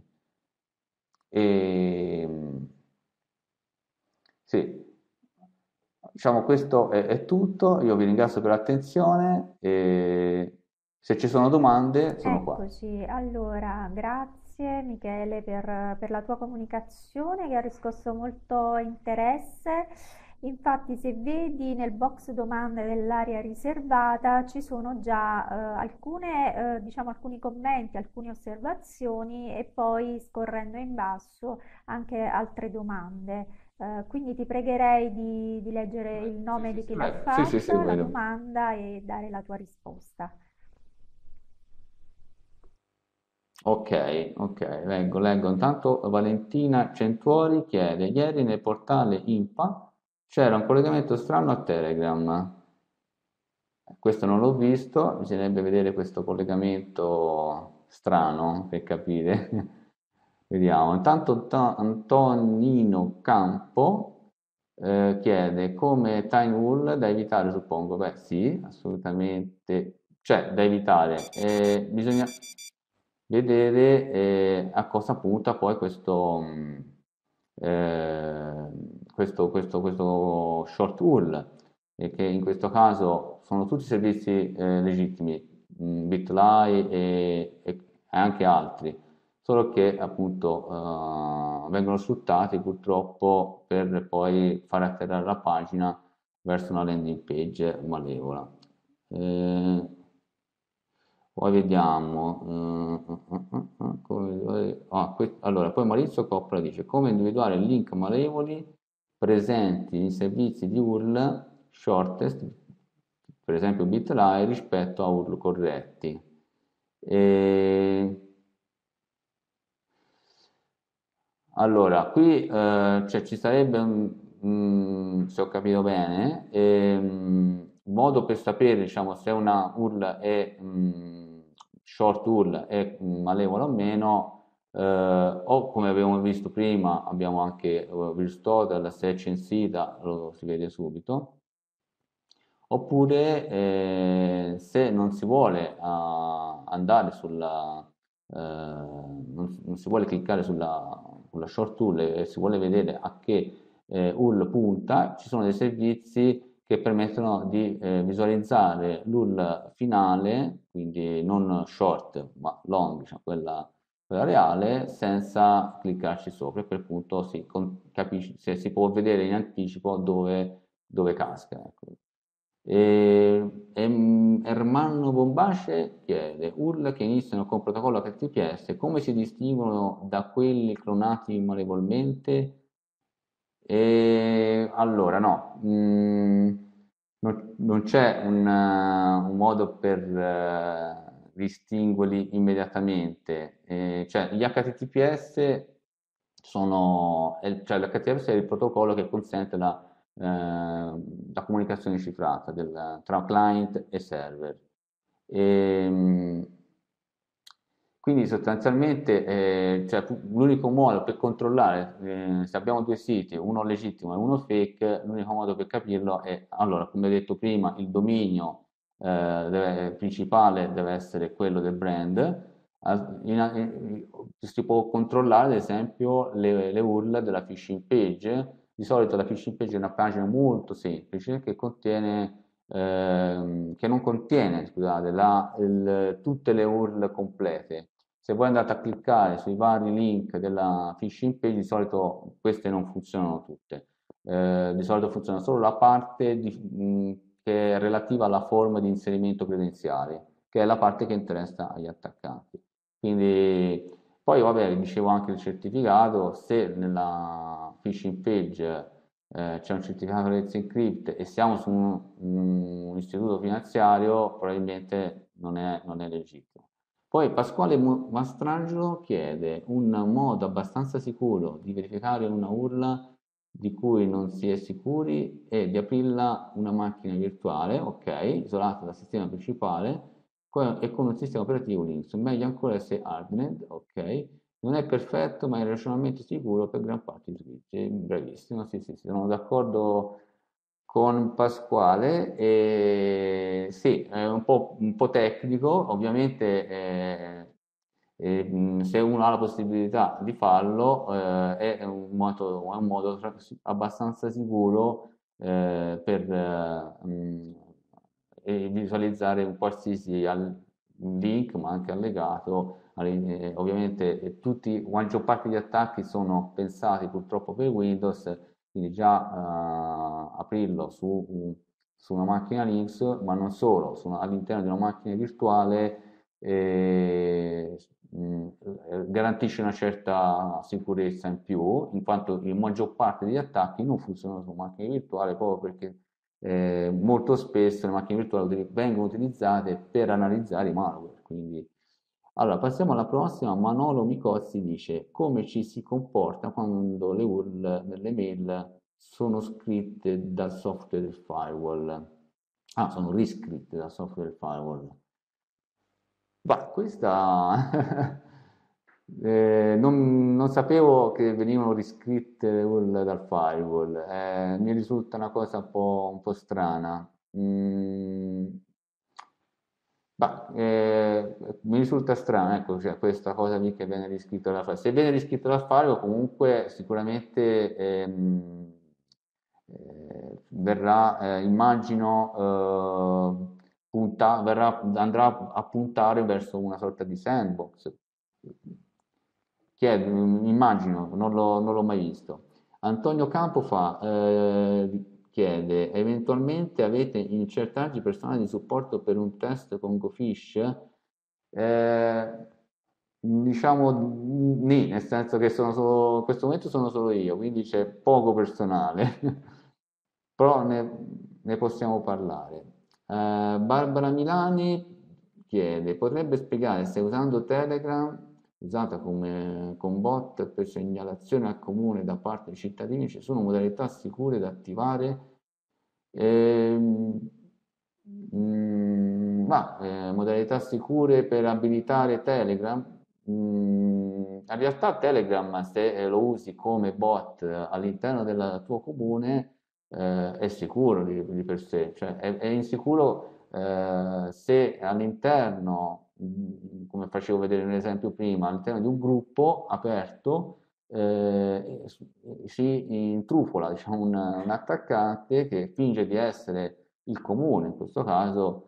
B: Sì, diciamo questo è tutto, io vi ringrazio per l'attenzione e se ci sono domande sono qua.
A: Eccoci, allora grazie Michele per la tua comunicazione che ha riscosso molto interesse. Infatti, se vedi nel box domande dell'area riservata ci sono già diciamo, alcuni commenti, alcune osservazioni e poi scorrendo in basso anche altre domande. Quindi ti pregherei di leggere il nome di chi l'ha
B: Sì,
A: fatta, la
B: vedo.
A: domanda e dare la tua risposta.
B: Ok, leggo. Intanto Valentina Centuori chiede, ieri nel portale INPA c'era un collegamento strano a Telegram. Questo non l'ho visto, bisognerebbe vedere questo collegamento strano per capire. Vediamo. Intanto Antonino Campo chiede come time rule da evitare, suppongo. Beh, sì, assolutamente. Cioè, da evitare. Bisogna vedere a cosa punta poi eh, questo short rule, che in questo caso sono tutti servizi legittimi, BitLai e anche altri. solo che appunto vengono sfruttati purtroppo per poi far atterrare la pagina verso una landing page malevola. Poi vediamo, allora, poi Maurizio Coppola dice come individuare link malevoli presenti in servizi di URL shortest, per esempio Bitly, rispetto a URL corretti. Allora, qui ci sarebbe, se ho capito bene, un modo per sapere, diciamo, se una URL è short URL è malevola o meno, o come abbiamo visto prima, abbiamo anche VirStotal, se è censita, lo si vede subito, oppure se non si vuole andare sulla, non si vuole cliccare sulla short URL e si vuole vedere a che URL punta, ci sono dei servizi che permettono di visualizzare l'URL finale, quindi non short ma long, diciamo, quella reale, senza cliccarci sopra, e per punto si può vedere in anticipo dove casca. Ecco. Ermanno Bombace chiede: URL che iniziano con protocollo HTTPS come si distinguono da quelli clonati malevolmente? Allora, no, non c'è un modo per distinguerli immediatamente. Cioè, gli HTTPS cioè l'HTTPS è il protocollo che consente la comunicazione cifrata tra client e server. Quindi sostanzialmente cioè, l'unico modo per controllare se abbiamo due siti, uno legittimo e uno fake, l'unico modo per capirlo è, allora, come detto prima, il dominio principale deve essere quello del brand. Si può controllare ad esempio le URL della phishing page. Di solito la phishing page è una pagina molto semplice che non contiene, scusate, tutte le URL complete. Se voi andate a cliccare sui vari link della phishing page, di solito queste non funzionano tutte. Di solito funziona solo la parte che è relativa alla forma di inserimento credenziali, che è la parte che interessa agli attaccanti. Quindi, poi vabbè, dicevo anche il certificato, se nella phishing page c'è un certificato Let's Encrypt e siamo su un istituto finanziario, probabilmente non è legittimo. Poi Pasquale Mastrangelo chiede un modo abbastanza sicuro di verificare una URL di cui non si è sicuri e di aprirla una macchina virtuale, ok, isolata dal sistema principale e con un sistema operativo Linux. Meglio ancora se hardened, ok, non è perfetto, ma è ragionamento sicuro per gran parte dei servizi. Bravissimo, sì, sì, sono d'accordo con Pasquale. Sì, è un po' tecnico, ovviamente se uno ha la possibilità di farlo, è un modo abbastanza sicuro per visualizzare un qualsiasi link, ma anche allegato. Ovviamente la maggior parte degli attacchi sono pensati purtroppo per Windows, quindi già aprirlo su una macchina Linux, ma non solo, all'interno di una macchina virtuale garantisce una certa sicurezza in più, in quanto la maggior parte degli attacchi non funzionano su macchine virtuali proprio perché molto spesso le macchine virtuali vengono utilizzate per analizzare i malware. Quindi, allora, passiamo alla prossima. Manolo Micozzi dice come ci si comporta quando le URL nelle mail sono scritte dal software del firewall. Ah, sono riscritte dal software del firewall. Bah, questa non sapevo che venivano riscritte le URL dal firewall. Mi risulta una cosa un po' strana. Bah, mi risulta strano, ecco, cioè, questa cosa lì che viene riscritta dal firewall. Se viene riscritta dal firewall, comunque sicuramente verrà, immagino, andrà a puntare verso una sorta di sandbox. chiede, immagino, non l'ho mai visto. Antonio Campo chiede, eventualmente avete incertaggi personali di supporto per un test con GoFish? Diciamo nì, nel senso che in questo momento sono solo io, quindi c'è poco personale, però ne possiamo parlare. Barbara Milani chiede, potrebbe spiegare se usando Telegram, usata con bot per segnalazione al comune da parte dei cittadini, ci sono modalità sicure da attivare? Ehm, modalità sicure per abilitare Telegram? In realtà Telegram, se lo usi come bot all'interno del tuo comune, è sicuro di per sé, cioè è insicuro se all'interno, come facevo vedere nell'esempio prima, all'interno di un gruppo aperto si intrufola, diciamo, un attaccante che finge di essere il comune, in questo caso,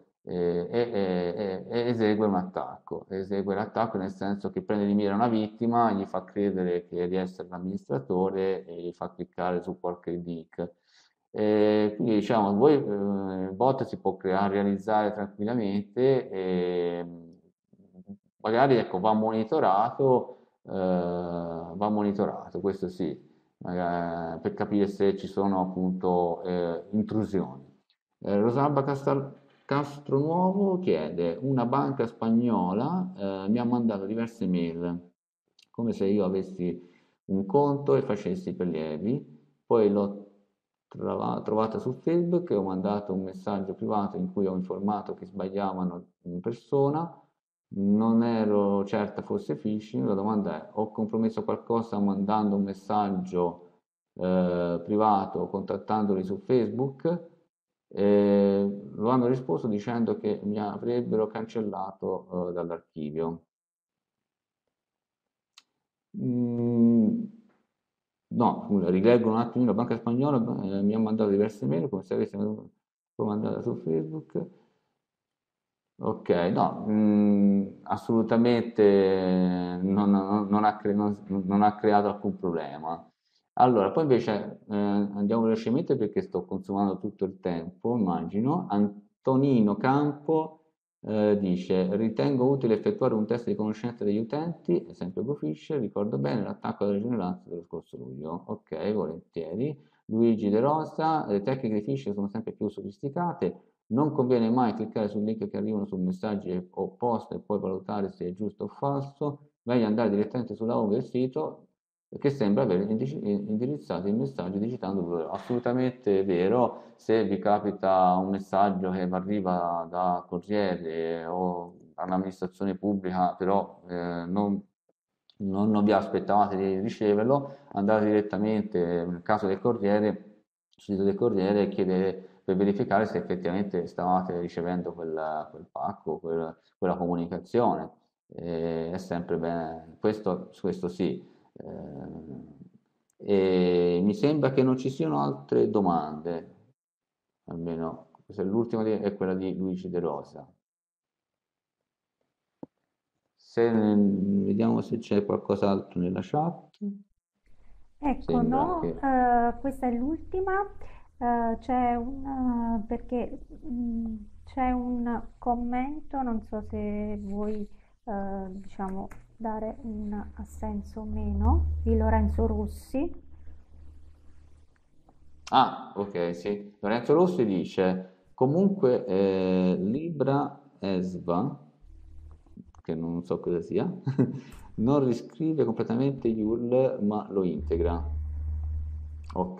B: e esegue l'attacco nel senso che prende di mira una vittima, gli fa credere che di essere l'amministratore e gli fa cliccare su qualche link. Quindi diciamo, il bot si può realizzare tranquillamente e magari ecco, va monitorato, questo sì, per capire se ci sono appunto intrusioni. Rosalba Castronuovo chiede, una banca spagnola mi ha mandato diverse mail, come se io avessi un conto e facessi prelievi, poi l'ho trovata su Facebook e ho mandato un messaggio privato in cui ho informato che sbagliavano in persona, non ero certa fosse phishing, la domanda è, ho compromesso qualcosa mandando un messaggio privato o contattandoli su Facebook? Lo hanno risposto dicendo che mi avrebbero cancellato dall'archivio. Mm, no, scusa, rileggo un attimino, la banca spagnola mi ha mandato diverse mail come se avesse poi mandata su Facebook. Ok, no, assolutamente non ha creato alcun problema. Allora, poi invece andiamo velocemente perché sto consumando tutto il tempo, immagino. Antonino Campo dice: Ritengo utile effettuare un test di conoscenza degli utenti, esempio GoFish, ricordo bene l'attacco alla Regione Lazio dello scorso luglio. Ok, volentieri. Luigi De Rosa, le tecniche di phishing sono sempre più sofisticate. Non conviene mai cliccare sul link che arrivano su messaggi o post e poi valutare se è giusto o falso. Meglio andare direttamente sulla home del sito che sembra aver indirizzato il messaggio digitando l'URL. Assolutamente vero, se vi capita un messaggio che vi arriva da corriere o dall'amministrazione pubblica, però non vi aspettavate di riceverlo, andate direttamente, nel caso del corriere, sul sito del corriere e chiedere per verificare se effettivamente stavate ricevendo quel pacco, quella comunicazione. È sempre bene, questo sì. E mi sembra che non ci siano altre domande, almeno questa è l'ultima è quella di Luigi De Rosa. Vediamo se c'è qualcos'altro nella chat.
A: Ecco,
B: Sembra
A: no,
B: che...
A: questa è l'ultima, perché c'è un commento, non so se vuoi, diciamo, dare un assenso o meno, di Lorenzo Russi.
B: Ah, ok, sì. Lorenzo Rossi dice, comunque Libra ESVA, che non so cosa sia, non riscrive completamente YURL ma lo integra. Ok,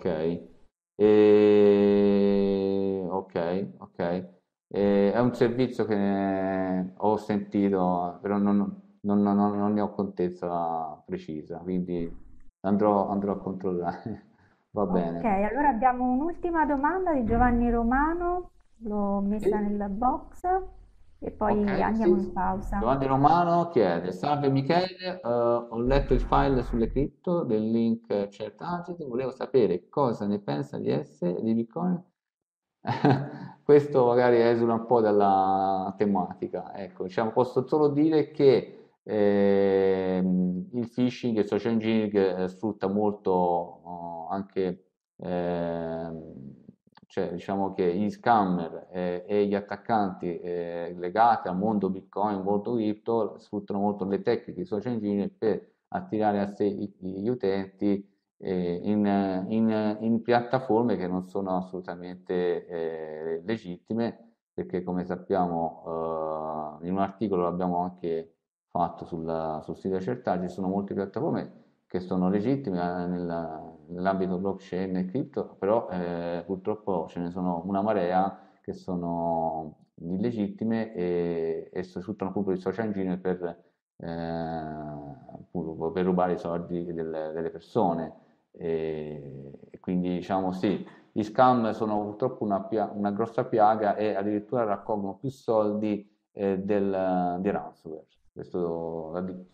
B: ok. È un servizio che ho sentito, però non ne ho contezza precisa, quindi andrò a controllare. Va
A: Ok,
B: bene.
A: allora abbiamo un'ultima domanda di Giovanni Romano, l'ho messa
B: Sì.
A: nel box e poi
B: Ok,
A: andiamo
B: sì.
A: in pausa.
B: Giovanni Romano chiede: Salve Michele, ho letto il file sulle cripto del link CertAgit, volevo sapere cosa ne pensa di esse e di Bitcoin. Questo magari esula un po' dalla tematica. Ecco, diciamo, posso solo dire che Il phishing e il social engineering sfrutta molto anche, cioè diciamo che gli scammer e gli attaccanti legati al mondo Bitcoin, al mondo cripto, sfruttano molto le tecniche di social engineering per attirare a sé gli utenti in piattaforme che non sono assolutamente legittime, perché come sappiamo, in un articolo l'abbiamo anche fatto sul sito Acertare, ci sono molte piattaforme che sono legittime nell'ambito blockchain e cripto, però purtroppo ce ne sono una marea che sono illegittime e sfruttano appunto il social engineering appunto, per rubare i soldi delle persone. E quindi diciamo sì, gli scam sono purtroppo una grossa piaga e addirittura raccolgono più soldi di ransomware. Questo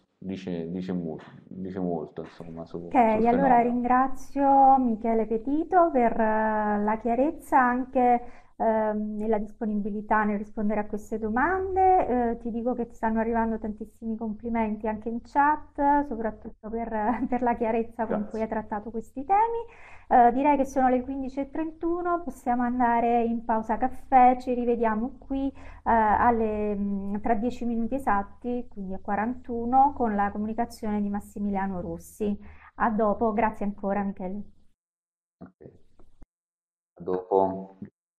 B: dice molto, insomma,
A: Ok,
B: sul
A: allora
B: fenomeno.
A: ringrazio Michele Petito per la chiarezza anche nella disponibilità nel rispondere a queste domande. Ti dico che ti stanno arrivando tantissimi complimenti anche in chat, soprattutto per la chiarezza con cui hai
B: Grazie.
A: trattato questi temi. Direi che sono le 15:31, possiamo andare in pausa caffè, ci rivediamo qui tra 10 minuti esatti, quindi a 41, con la comunicazione di Massimiliano Rossi. A dopo, grazie ancora Michele.
B: Ok. A dopo.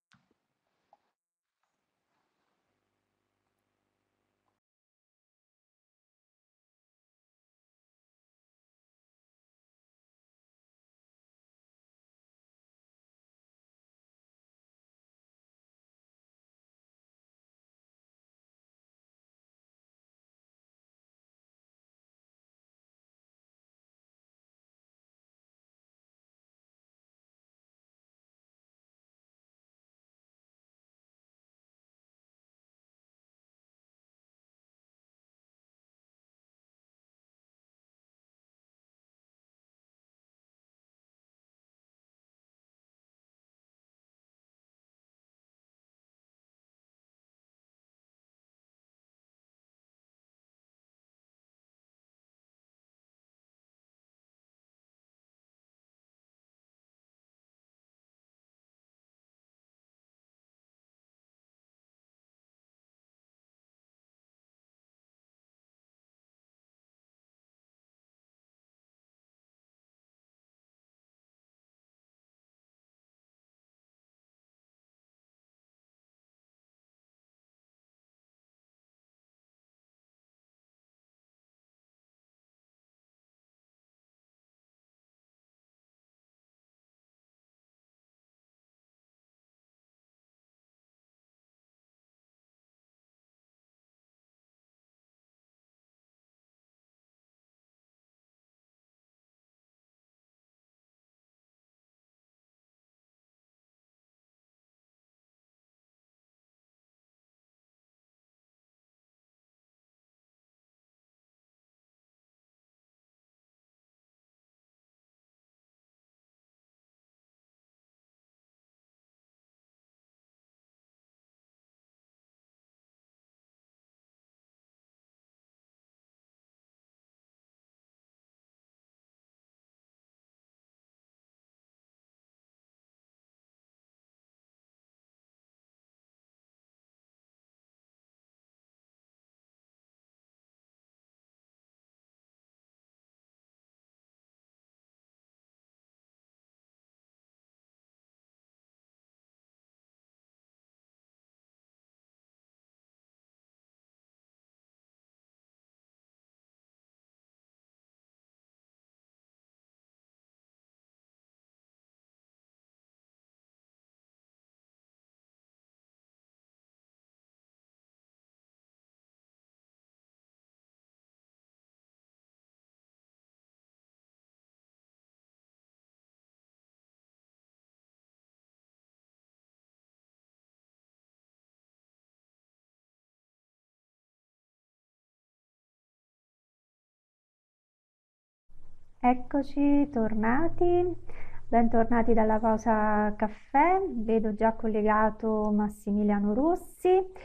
A: Eccoci, tornati. Bentornati dalla pausa caffè. Vedo già collegato Massimiliano Rossi.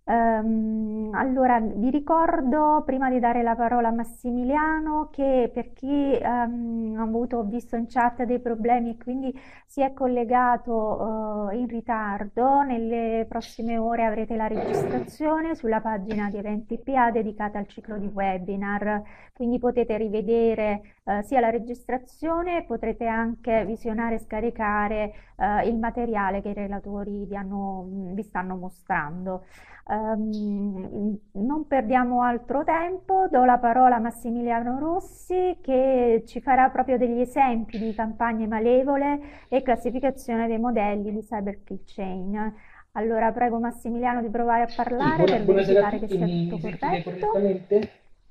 A: Allora, vi ricordo, prima di dare la parola a Massimiliano, che per chi ho visto in chat dei problemi e quindi si è collegato in ritardo, nelle prossime ore avrete la registrazione sulla pagina di Eventi PA dedicata al ciclo di webinar, quindi potete rivedere sia la registrazione, potrete anche visionare e scaricare il materiale che i relatori vi stanno mostrando. Non perdiamo altro tempo, do la parola a Massimiliano Rossi che ci farà proprio degli esempi di campagne malevole e classificazione dei modelli di Cyber Kill Chain. Allora prego Massimiliano di provare a
C: Sì,
A: parlare per
C: buonasera a
A: verificare che
C: tutti,
A: sia
C: mi
A: tutto
C: sentite
A: corretto.
C: correttamente?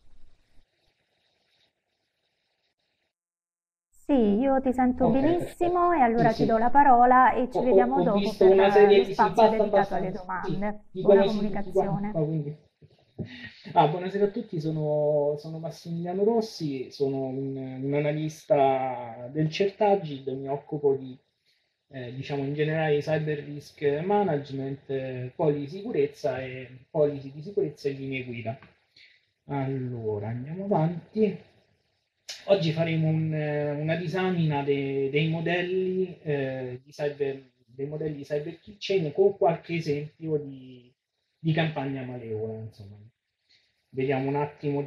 A: Sì, io ti sento
C: Ok,
A: benissimo
C: perfetto.
A: e
C: Sì,
A: allora ti do
C: sì.
A: la parola e
C: Ho,
A: ci
C: ho-
A: vediamo
C: ho
A: dopo
C: visto
A: per
C: una
A: lo
C: serie, sì,
A: spazio
C: basta
A: dedicato alle
C: abbastanza. Sì,
A: domande.
C: ti
A: Buona
C: conosci tutti
A: comunicazione.
C: qua, quindi. Buonasera a tutti, sono Massimiliano Rossi, sono un analista del Certagid, mi occupo di, diciamo in generale, di cyber risk management, polisicurezza e policy di sicurezza e linee guida. Allora, andiamo avanti. Oggi faremo una disamina dei modelli, dei modelli di cyber kill chain con qualche esempio di campagna malevola. Insomma. Vediamo un attimo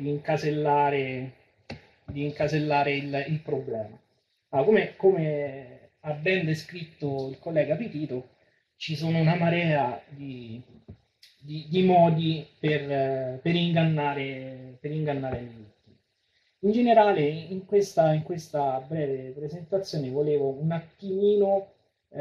C: di incasellare il problema. Come ha ben descritto il collega Pitito, ci sono una marea di modi per ingannare le vittime. In generale, in questa breve presentazione volevo un attimino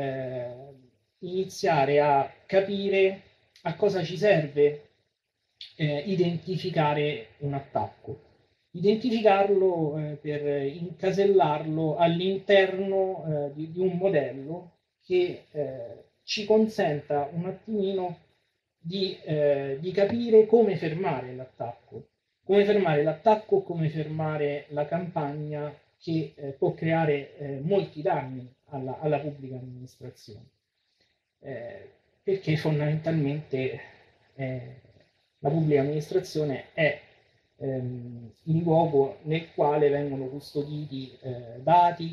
C: iniziare a capire a cosa ci serve identificare un attacco. Identificarlo per incasellarlo all'interno di un modello che ci consenta un attimino di capire come fermare l'attacco. Come fermare l'attacco, come fermare la campagna che può creare molti danni alla pubblica amministrazione. Perché fondamentalmente la pubblica amministrazione è il luogo nel quale vengono custoditi dati,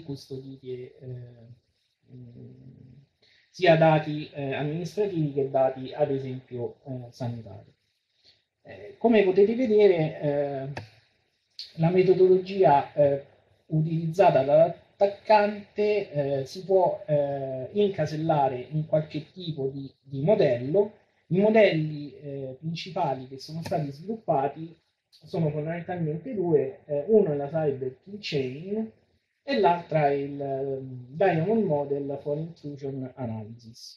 C: sia dati amministrativi che dati ad esempio sanitari. Come potete vedere, la metodologia utilizzata dall'attaccante si può incasellare in qualche tipo di modello. I modelli principali che sono stati sviluppati sono fondamentalmente due, uno è la Cyber Kill Chain e l'altra è il Diamond Model for Intrusion Analysis.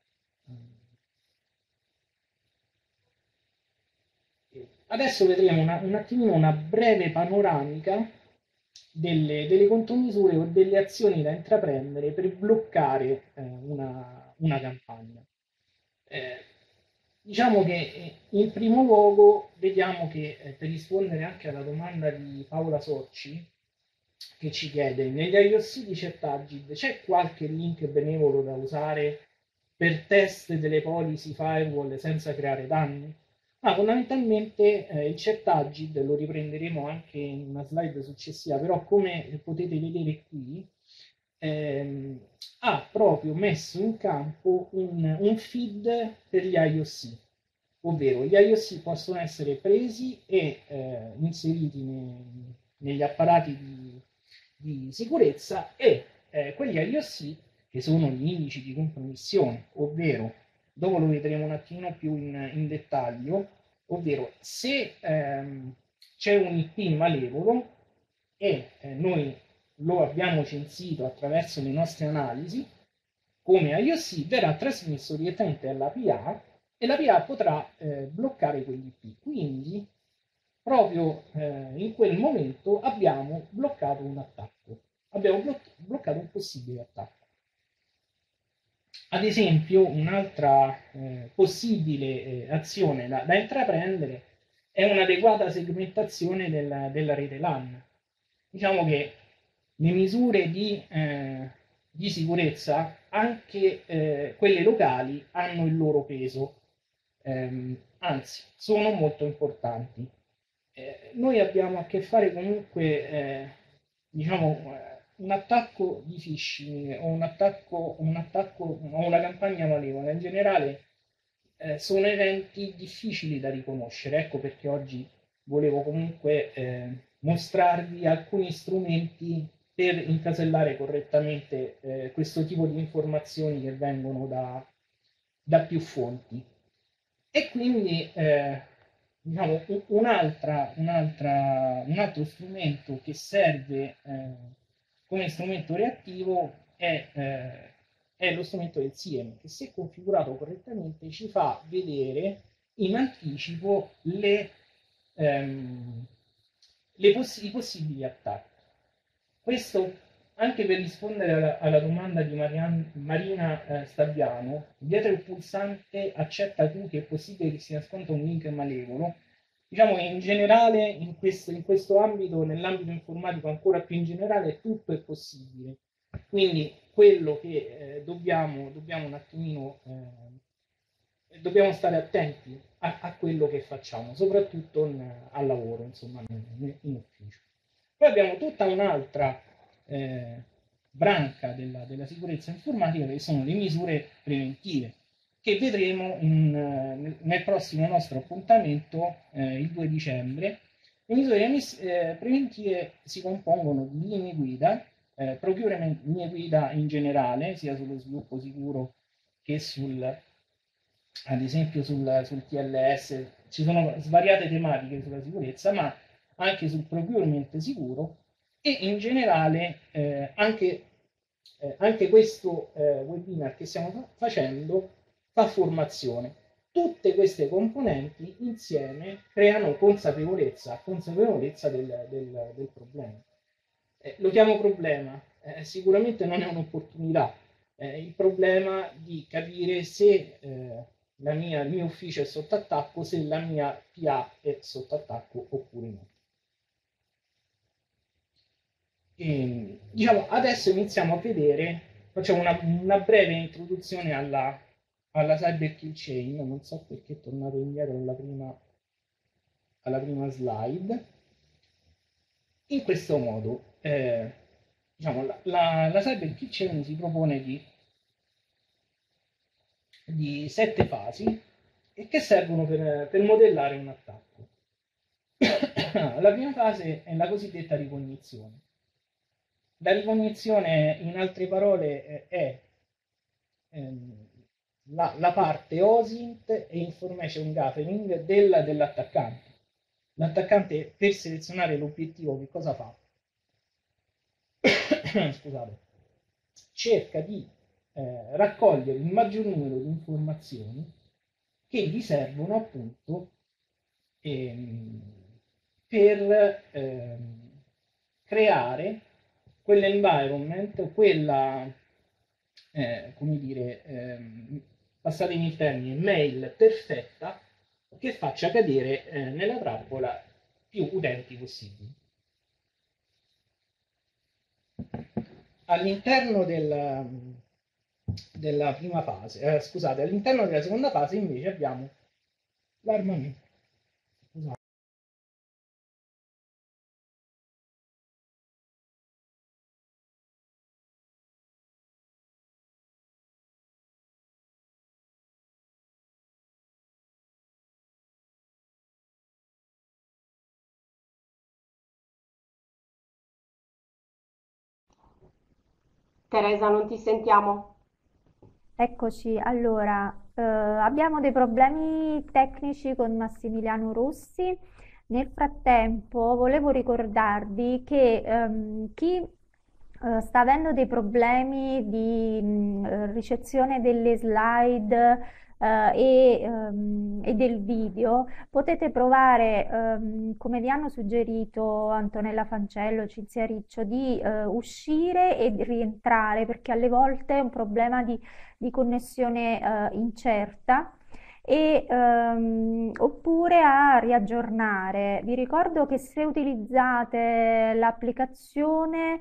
C: Adesso vedremo un attimino una breve panoramica delle contromisure o delle azioni da intraprendere per bloccare una campagna. Eh, diciamo che in primo luogo vediamo che per rispondere anche alla domanda di Paola Sorci, che ci chiede, negli IOC di Certagid c'è qualche link benevolo da usare per test delle policy firewall senza creare danni? Ma fondamentalmente il Certagid lo riprenderemo anche in una slide successiva, però come potete vedere qui ha proprio messo in campo un feed per gli IOC, ovvero gli IOC possono essere presi e inseriti negli apparati di sicurezza e quegli IOC che sono gli indici di compromissione, ovvero, dopo lo vedremo un attimino più in dettaglio, ovvero se c'è un IP malevolo e noi lo abbiamo censito attraverso le nostre analisi, come IOC verrà trasmesso direttamente alla PA e la PA potrà bloccare quell'IP. Quindi, proprio in quel momento abbiamo bloccato un attacco, abbiamo bloccato un possibile attacco. Ad esempio, un'altra possibile azione da intraprendere è un'adeguata segmentazione della rete LAN. Diciamo che le misure di sicurezza, anche quelle locali, hanno il loro peso. anzi, sono molto importanti. Noi abbiamo a che fare comunque, diciamo, un attacco di phishing o o una campagna malevola in generale sono eventi difficili da riconoscere. Ecco perché oggi volevo comunque mostrarvi alcuni strumenti per incasellare correttamente questo tipo di informazioni che vengono da più fonti. E quindi diciamo, un altro strumento che serve come strumento reattivo è lo strumento del SIEM, che se configurato correttamente ci fa vedere in anticipo i possibili attacchi. Questo anche per rispondere alla domanda di Marina Stabiano, dietro il pulsante accetta tu che è possibile che si nasconda un link malevolo. Diciamo che in generale, in questo ambito, nell'ambito informatico ancora più in generale, tutto è possibile. Quindi quello che dobbiamo un attimino, dobbiamo stare attenti a quello che facciamo, soprattutto al lavoro, insomma, in ufficio. Poi abbiamo tutta un'altra branca della sicurezza informatica che sono le misure preventive, che vedremo nel prossimo nostro appuntamento il 2 dicembre. Le misure preventive si compongono di linee guida, procurement linee guida in generale, sia sullo sviluppo sicuro che ad esempio sul TLS. Ci sono svariate tematiche sulla sicurezza, ma anche sul procurement sicuro, e in generale anche questo webinar che stiamo facendo fa formazione. Tutte queste componenti insieme creano consapevolezza del problema. Lo chiamo problema, sicuramente non è un'opportunità. Il problema di capire se il mio ufficio è sotto attacco, se la mia PA è sotto attacco oppure no. E, diciamo, adesso iniziamo a vedere, facciamo una breve introduzione alla cyber kill chain. Non so perché è tornato indietro alla prima slide. In questo modo, diciamo, la cyber kill chain si propone di 7 fasi e che servono per modellare un attacco. La prima fase è la cosiddetta ricognizione. La ricognizione, in altre parole, è la parte OSINT e Information Gathering dell'attaccante. L'attaccante, per selezionare l'obiettivo, che cosa fa? Scusate, cerca di raccogliere il maggior numero di informazioni che gli servono appunto per creare quell'environment, quella, come dire, passatemi il termine, mail perfetta che faccia cadere nella trappola più utenti possibili. All'interno della prima fase, scusate, all'interno della seconda fase invece abbiamo l'armamento.
D: Teresa, non ti sentiamo.
A: Eccoci, allora abbiamo dei problemi tecnici con Massimiliano Rossi. Nel frattempo volevo ricordarvi che chi sta avendo dei problemi di ricezione delle slide e del video, potete provare, come vi hanno suggerito Antonella Fancello, Cinzia Riccio, di uscire e di rientrare, perché alle volte è un problema di connessione incerta. Oppure a riaggiornare. Vi ricordo che se utilizzate l'applicazione,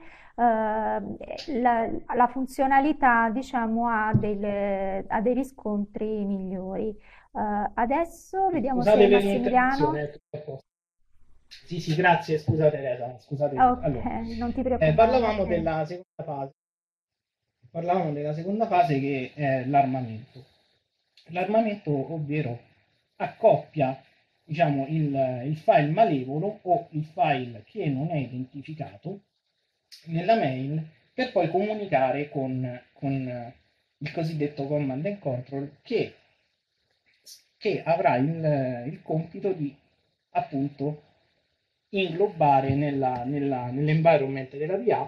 A: la funzionalità, diciamo, ha dei riscontri migliori. Adesso vediamo se
C: Scusate per
A: Massimiliano.
C: l'interruzione. Sì, grazie, scusa Teresa, scusate.
A: Ok,
C: Allora,
A: non ti preoccupare.
C: parlavamo della seconda fase. Parlavamo della seconda fase che è l'armamento. L'armamento, ovvero accoppia, diciamo, il file malevolo o il file che non è identificato nella mail per poi comunicare con il cosiddetto command and control che avrà il compito di appunto inglobare nell'environment della VA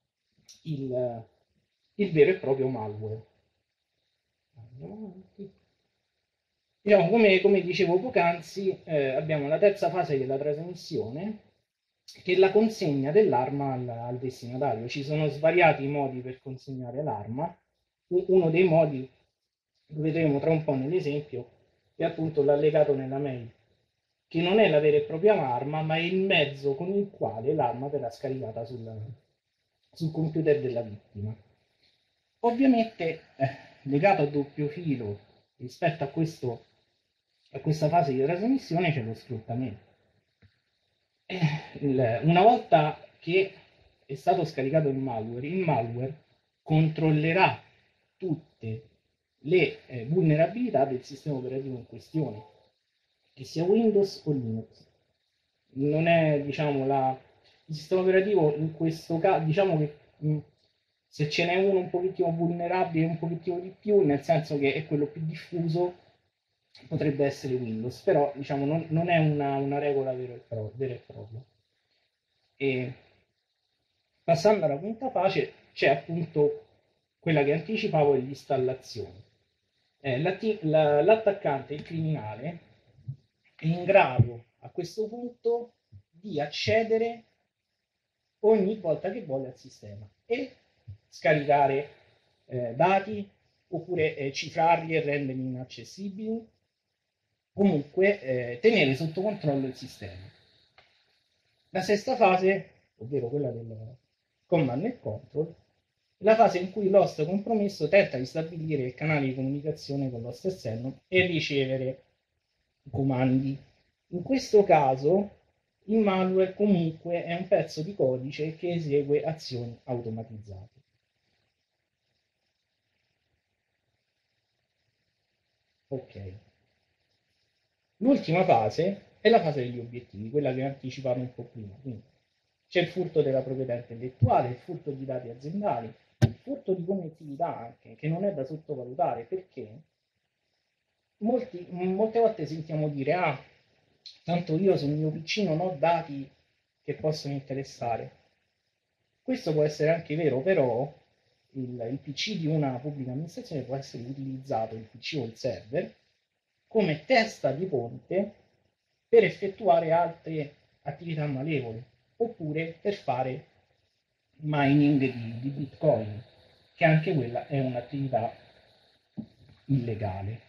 C: il vero e proprio malware. Diciamo, come dicevo poc'anzi, abbiamo la terza fase che è la trasmissione, che è la consegna dell'arma al destinatario. Ci sono svariati modi per consegnare l'arma. Uno dei modi, lo vedremo tra un po' nell'esempio, è appunto l'allegato nella mail, che non è la vera e propria arma, ma è il mezzo con il quale l'arma verrà scaricata sul computer della vittima. Ovviamente, legato a doppio filo rispetto a questa fase di trasmissione c'è lo sfruttamento. Una volta che è stato scaricato il malware controllerà tutte le vulnerabilità del sistema operativo in questione, che sia Windows o Linux. Non è, diciamo, il sistema operativo in questo caso, diciamo che se ce n'è uno un pochettino vulnerabile, un pochettino di più, nel senso che è quello più diffuso, potrebbe essere Windows, però diciamo non è una regola vera e propria. E passando alla quinta fase c'è appunto quella che anticipavo, l'installazione. L'attaccante, il criminale, è in grado a questo punto di accedere ogni volta che vuole al sistema e scaricare dati oppure cifrarli e renderli inaccessibili, comunque tenere sotto controllo il sistema. La sesta fase, ovvero quella del command and control, è la fase in cui l'host compromesso tenta di stabilire il canale di comunicazione con l'host esterno e ricevere comandi. In questo caso il malware comunque è un pezzo di codice che esegue azioni automatizzate. Ok. L'ultima fase è la fase degli obiettivi, quella che anticipavo un po' prima. Quindi c'è il furto della proprietà intellettuale, il furto di dati aziendali, il furto di connettività anche, che non è da sottovalutare perché molte volte sentiamo dire tanto io sul mio PC non ho dati che possono interessare. Questo può essere anche vero, però il PC di una pubblica amministrazione può essere utilizzato, il PC o il server, come testa di ponte per effettuare altre attività malevole, oppure per fare mining di Bitcoin, che anche quella è un'attività illegale.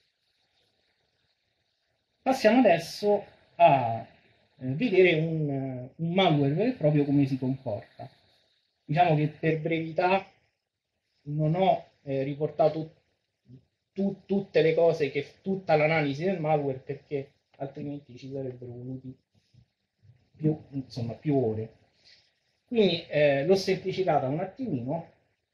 C: Passiamo adesso a vedere un malware vero e proprio come si comporta. Diciamo che per brevità non ho riportato tutte le cose, tutta l'analisi del malware, perché altrimenti ci sarebbero voluti più ore. Quindi l'ho semplificata un attimino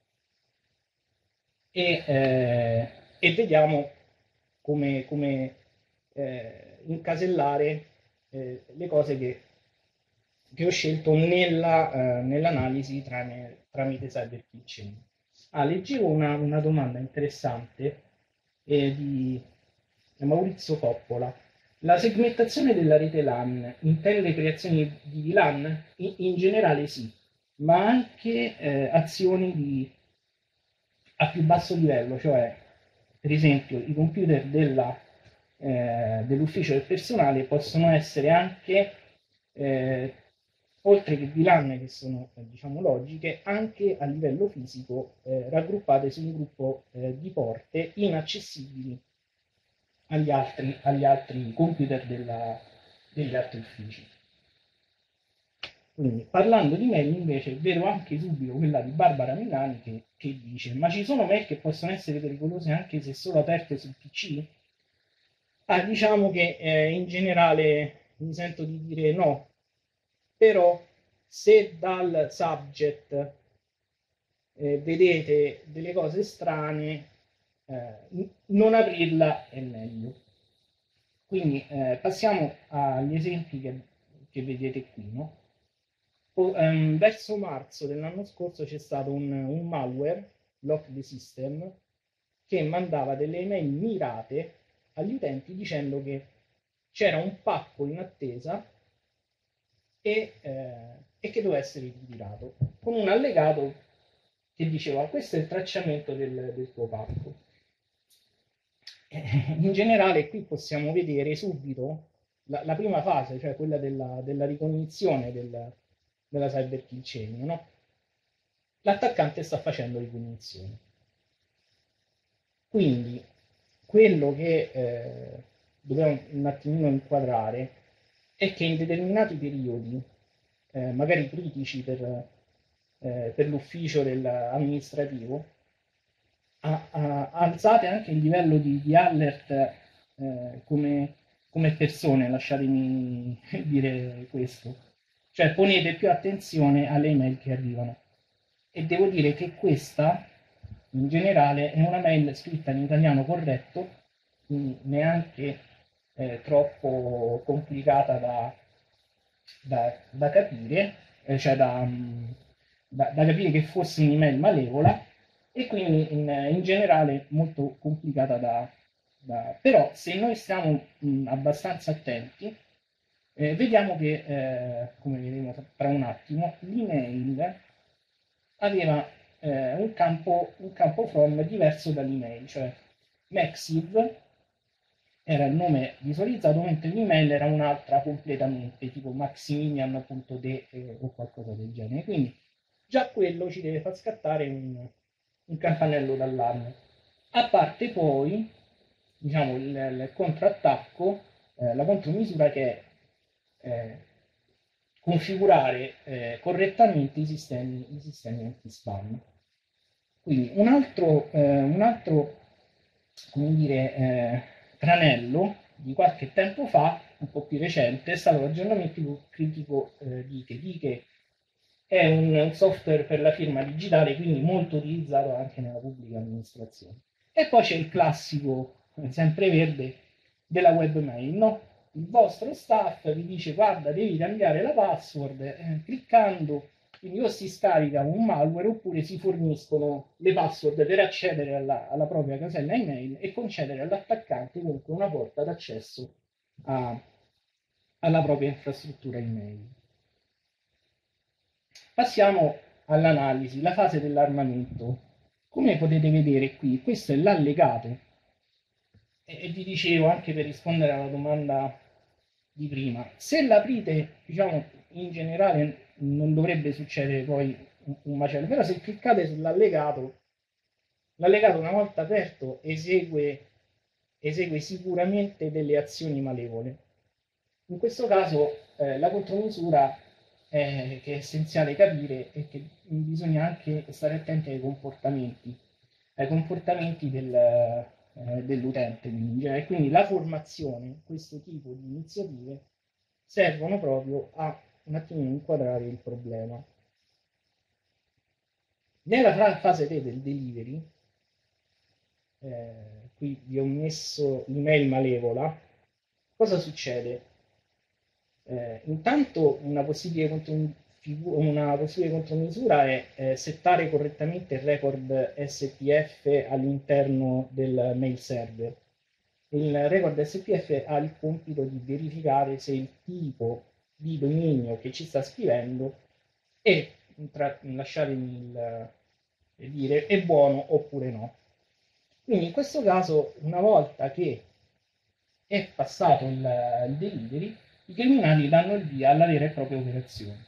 C: e vediamo come incasellare le cose che ho scelto nell'analisi tramite CyberKitchen. Leggevo una domanda interessante di Maurizio Coppola. La segmentazione della rete LAN intende creazioni di VLAN? In generale sì, ma anche azioni a più basso livello, cioè per esempio i computer dell'ufficio del personale possono essere anche, oltre che VLAN che sono diciamo logiche, anche a livello fisico raggruppate su un gruppo di porte inaccessibili agli altri computer degli altri uffici. Quindi, parlando di mail invece vedo anche subito quella di Barbara Milani che dice: ma ci sono mail che possono essere pericolose anche se solo aperte sul PC? Diciamo che in generale mi sento di dire no, però se dal subject vedete delle cose strane, non aprirla è meglio. Quindi passiamo agli esempi che vedete qui, no? Verso marzo dell'anno scorso c'è stato un malware, Lock the System, che mandava delle email mirate agli utenti dicendo che c'era un pacco in attesa e che doveva essere ritirato, con un allegato che diceva questo è il tracciamento del tuo pacco. In generale qui possiamo vedere subito la prima fase, cioè quella della ricognizione della cyber kill chain, no? L'attaccante sta facendo ricognizione. Quindi quello che dobbiamo un attimino inquadrare è che in determinati periodi, magari critici per l'ufficio amministrativo, alzate anche il livello di alert come persone, lasciatemi dire questo. Cioè ponete più attenzione alle email che arrivano. E devo dire che questa, in generale, è una mail scritta in italiano corretto, quindi neanche troppo complicata da capire, cioè da capire che fosse un'email malevola, e quindi in generale molto complicata però se noi stiamo abbastanza attenti, vediamo che, come vedremo tra un attimo, l'email aveva un campo from diverso dall'email, cioè Maxiv era il nome visualizzato, mentre l'email era un'altra completamente, tipo maximilian.de o qualcosa del genere. Quindi già quello ci deve far scattare un campanello d'allarme. A parte poi, diciamo, il contrattacco, la contromisura che è configurare correttamente i sistemi anti-spam. Quindi un altro come dire, tranello di qualche tempo fa, un po' più recente, è stato l'aggiornamento critico di Ike. Ike è un software per la firma digitale, quindi molto utilizzato anche nella pubblica amministrazione. E poi c'è il classico sempreverde della webmail, no? Il vostro staff vi dice guarda devi cambiare la password cliccando, quindi o si scarica un malware oppure si forniscono le password per accedere alla propria casella email e concedere all'attaccante comunque una porta d'accesso alla propria infrastruttura email. Passiamo all'analisi, la fase dell'armamento. Come potete vedere qui, questo è l'allegato. E vi dicevo, anche per rispondere alla domanda di prima, se l'aprite, diciamo, in generale non dovrebbe succedere poi un macello, però se cliccate sull'allegato, l'allegato una volta aperto esegue sicuramente delle azioni malevole. In questo caso la contromisura che è essenziale capire è che bisogna anche stare attenti ai comportamenti dell'utente. Quindi la formazione, questo tipo di iniziative servono proprio a un attimino inquadrare il problema. Nella fase del delivery, qui vi ho messo l'email malevola, cosa succede? Intanto una possibile contromisura è settare correttamente il record SPF all'interno del mail server. Il record SPF ha il compito di verificare se il tipo di dominio che ci sta scrivendo è, lasciatemi dire, è buono oppure no. Quindi in questo caso, una volta che è passato il delivery, i criminali danno il via alla vera e propria operazione.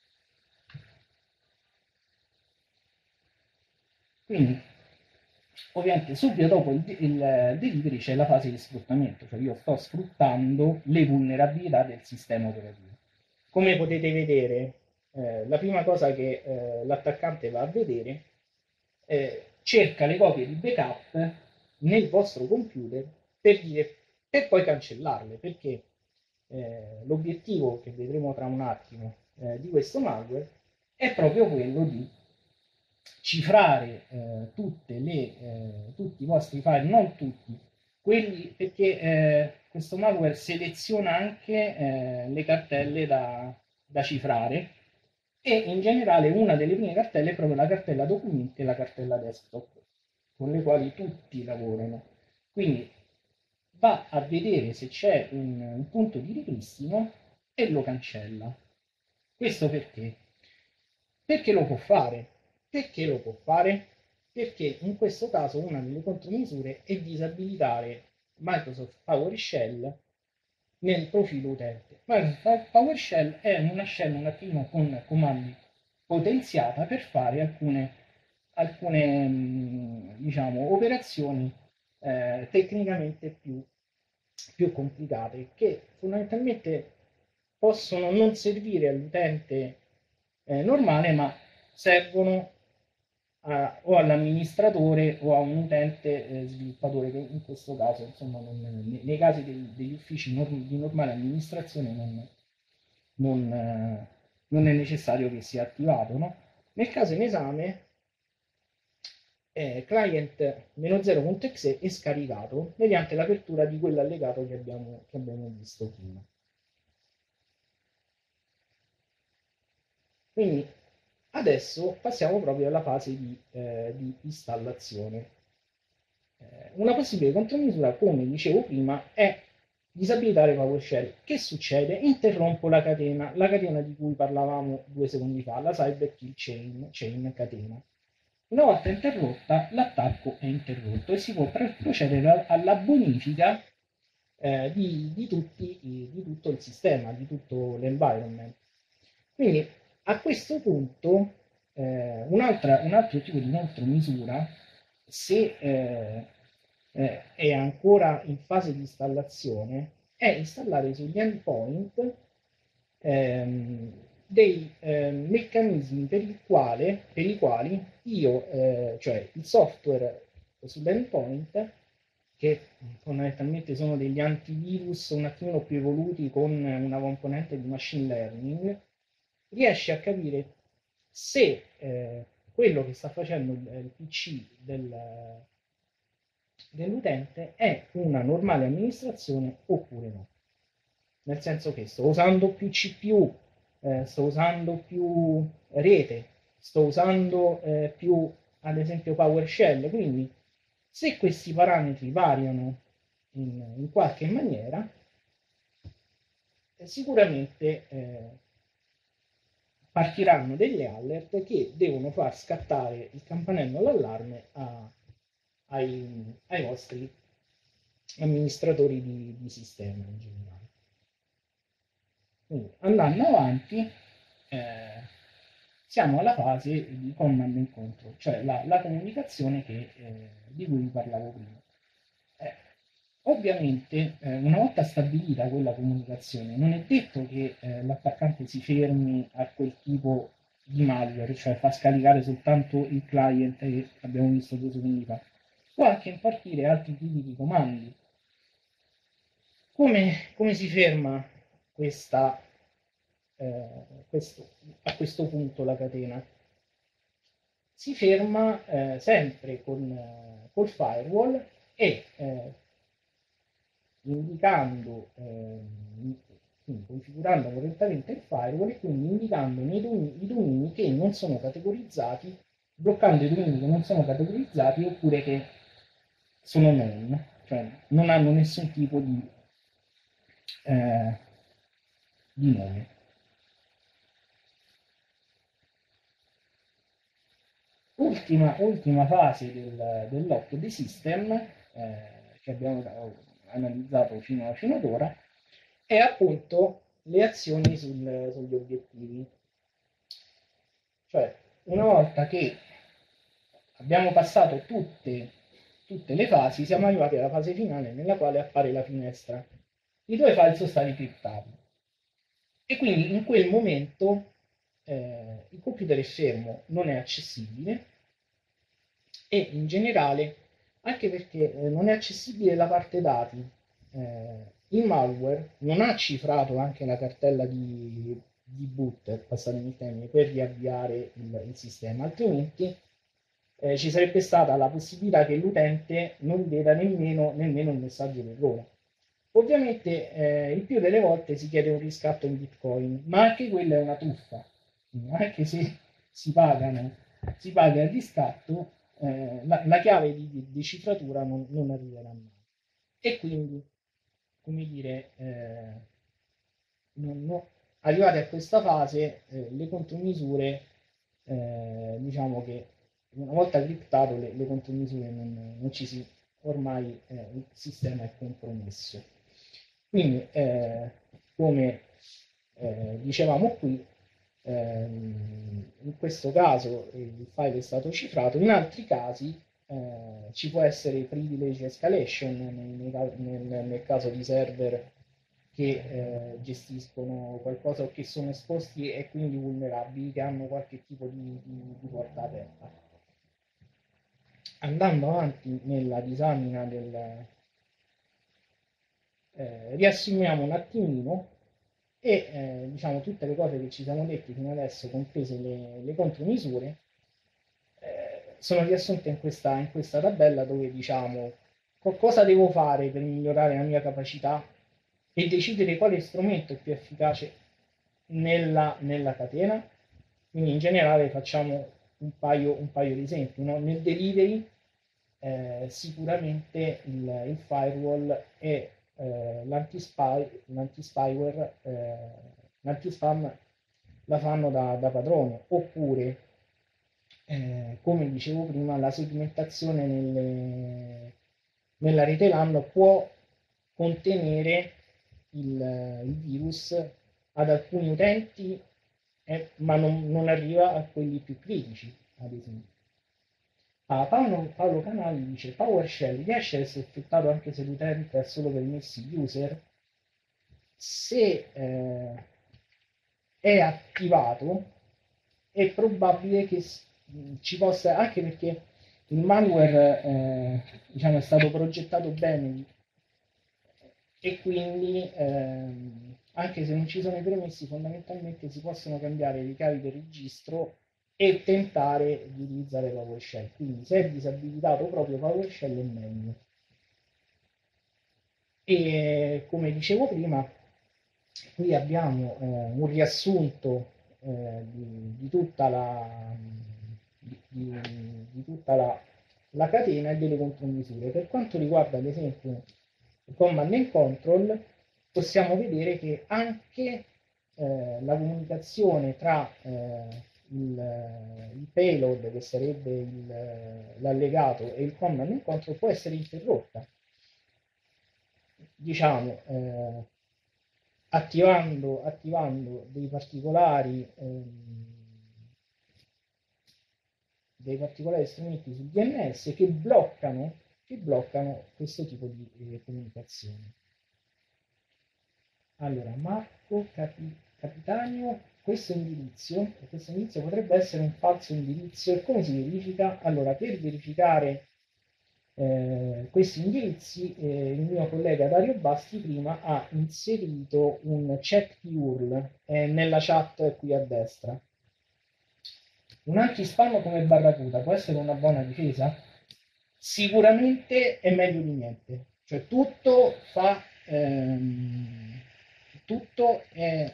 C: Quindi, ovviamente, subito dopo il delivery c'è la fase di sfruttamento, cioè io sto sfruttando le vulnerabilità del sistema operativo. Come potete vedere, la prima cosa che l'attaccante va a vedere cerca le copie di backup nel vostro computer per dire per poi cancellarle, perché l'obiettivo che vedremo tra un attimo di questo malware è proprio quello di cifrare tutti i vostri file, non tutti, quelli, perché questo malware seleziona anche le cartelle da cifrare, e in generale una delle prime cartelle è proprio la cartella documenti e la cartella desktop, con le quali tutti lavorano. Quindi va a vedere se c'è un punto di ripristino e lo cancella. Questo perché? Perché lo può fare. Perché lo può fare? Perché in questo caso una delle contromisure è disabilitare Microsoft PowerShell nel profilo utente. Microsoft PowerShell è una shell un attimino con comandi potenziata per fare alcune diciamo, operazioni tecnicamente più complicate, che fondamentalmente possono non servire all'utente normale, ma servono o all'amministratore o a un utente sviluppatore, che in questo caso, insomma, nei casi degli uffici di normale amministrazione non è necessario che sia attivato. No? Nel caso in esame, client-0.exe è scaricato mediante l'apertura di quell'allegato che abbiamo visto prima. Quindi adesso passiamo proprio alla fase di installazione. Una possibile contromisura, come dicevo prima, è disabilitare PowerShell. Che succede? Interrompo la catena di cui parlavamo 2 secondi fa, la cyber kill chain catena. Una volta interrotta, l'attacco è interrotto e si può procedere alla bonifica di tutto il sistema, di tutto l'environment. Quindi a questo punto un altro tipo di contromisura, se è ancora in fase di installazione, è installare sugli endpoint dei meccanismi per i quali io, cioè il software sull'endpoint, che fondamentalmente sono degli antivirus un attimino più evoluti con una componente di machine learning, riesce a capire se quello che sta facendo il PC dell'utente è una normale amministrazione oppure no. Nel senso che sto usando più CPU, sto usando più rete, sto usando più, ad esempio, PowerShell. Quindi se questi parametri variano in qualche maniera, sicuramente partiranno degli alert che devono far scattare il campanello d'allarme ai vostri amministratori di sistema in generale. Quindi, andando avanti, siamo alla fase di command and control, cioè la comunicazione di cui vi parlavo prima. Ovviamente, una volta stabilita quella comunicazione, non è detto che l'attaccante si fermi a quel tipo di malware, cioè fa scaricare soltanto il client che abbiamo visto 2 secondi fa. Può anche impartire altri tipi di comandi. Come si ferma a questo punto la catena? Si ferma sempre col firewall e configurando correttamente il firewall e quindi indicando i domini che non sono categorizzati, bloccando i domini che non sono categorizzati oppure che sono non, cioè non hanno nessun tipo di nome. Ultima fase del lock di system che abbiamo analizzato fino ad ora è appunto le azioni sugli obiettivi. Cioè, una volta che abbiamo passato tutte le fasi, siamo arrivati alla fase finale nella quale appare la finestra. I 2 file sono stati criptati. E quindi in quel momento il computer è fermo, non è accessibile, e in generale, anche perché non è accessibile la parte dati, il malware non ha cifrato anche la cartella di boot, passatemi il termine, per riavviare il sistema, altrimenti ci sarebbe stata la possibilità che l'utente non veda nemmeno il messaggio d'errore. Ovviamente il più delle volte si chiede un riscatto in Bitcoin, ma anche quella è una truffa. Anche se si paga il riscatto, la chiave di decifratura non arriverà mai. E quindi, come dire, arrivati a questa fase, le contromisure, diciamo che una volta criptato le contromisure non ci si, ormai il sistema è compromesso. Quindi, come dicevamo qui, in questo caso il file è stato cifrato, in altri casi ci può essere privilege escalation nel caso di server che gestiscono qualcosa o che sono esposti e quindi vulnerabili, che hanno qualche tipo di porta aperta. Andando avanti nella disamina riassumiamo un attimino e diciamo tutte le cose che ci siamo detti fino adesso, comprese le contromisure, sono riassunte in questa tabella dove diciamo cosa devo fare per migliorare la mia capacità e decidere quale strumento è più efficace nella catena. Quindi in generale facciamo un paio di esempi, no? Nel delivery sicuramente il firewall e l'anti-spyware, l'anti-spam la fanno da padrone, oppure come dicevo prima, la segmentazione nella rete LAN può contenere il virus ad alcuni utenti, ma non arriva a quelli più critici, ad esempio. Paolo Canali dice: PowerShell riesce a essere effettato anche se l'utente ha solo permessi user? Se è attivato è probabile che ci possa, anche perché il malware diciamo, è stato progettato bene e quindi anche se non ci sono i permessi, fondamentalmente si possono cambiare le chiavi del registro e tentare di utilizzare PowerShell. Quindi se è disabilitato proprio PowerShell è meglio. E come dicevo prima, qui abbiamo un riassunto di tutta la catena e delle contromisure. Per quanto riguarda ad esempio il command and control, possiamo vedere che anche la comunicazione tra il payload, che sarebbe l'allegato, e il command and control può essere interrotta, diciamo attivando dei particolari strumenti sul DNS che bloccano questo tipo di comunicazione. Allora, Marco Capitanio, questo indirizzo potrebbe essere un falso indirizzo. E come si verifica? Allora, per verificare questi indirizzi, il mio collega Dario Basti prima ha inserito un check di URL nella chat qui a destra. Un anti-spam come Barracuda può essere una buona difesa? Sicuramente è meglio di niente. Cioè tutto è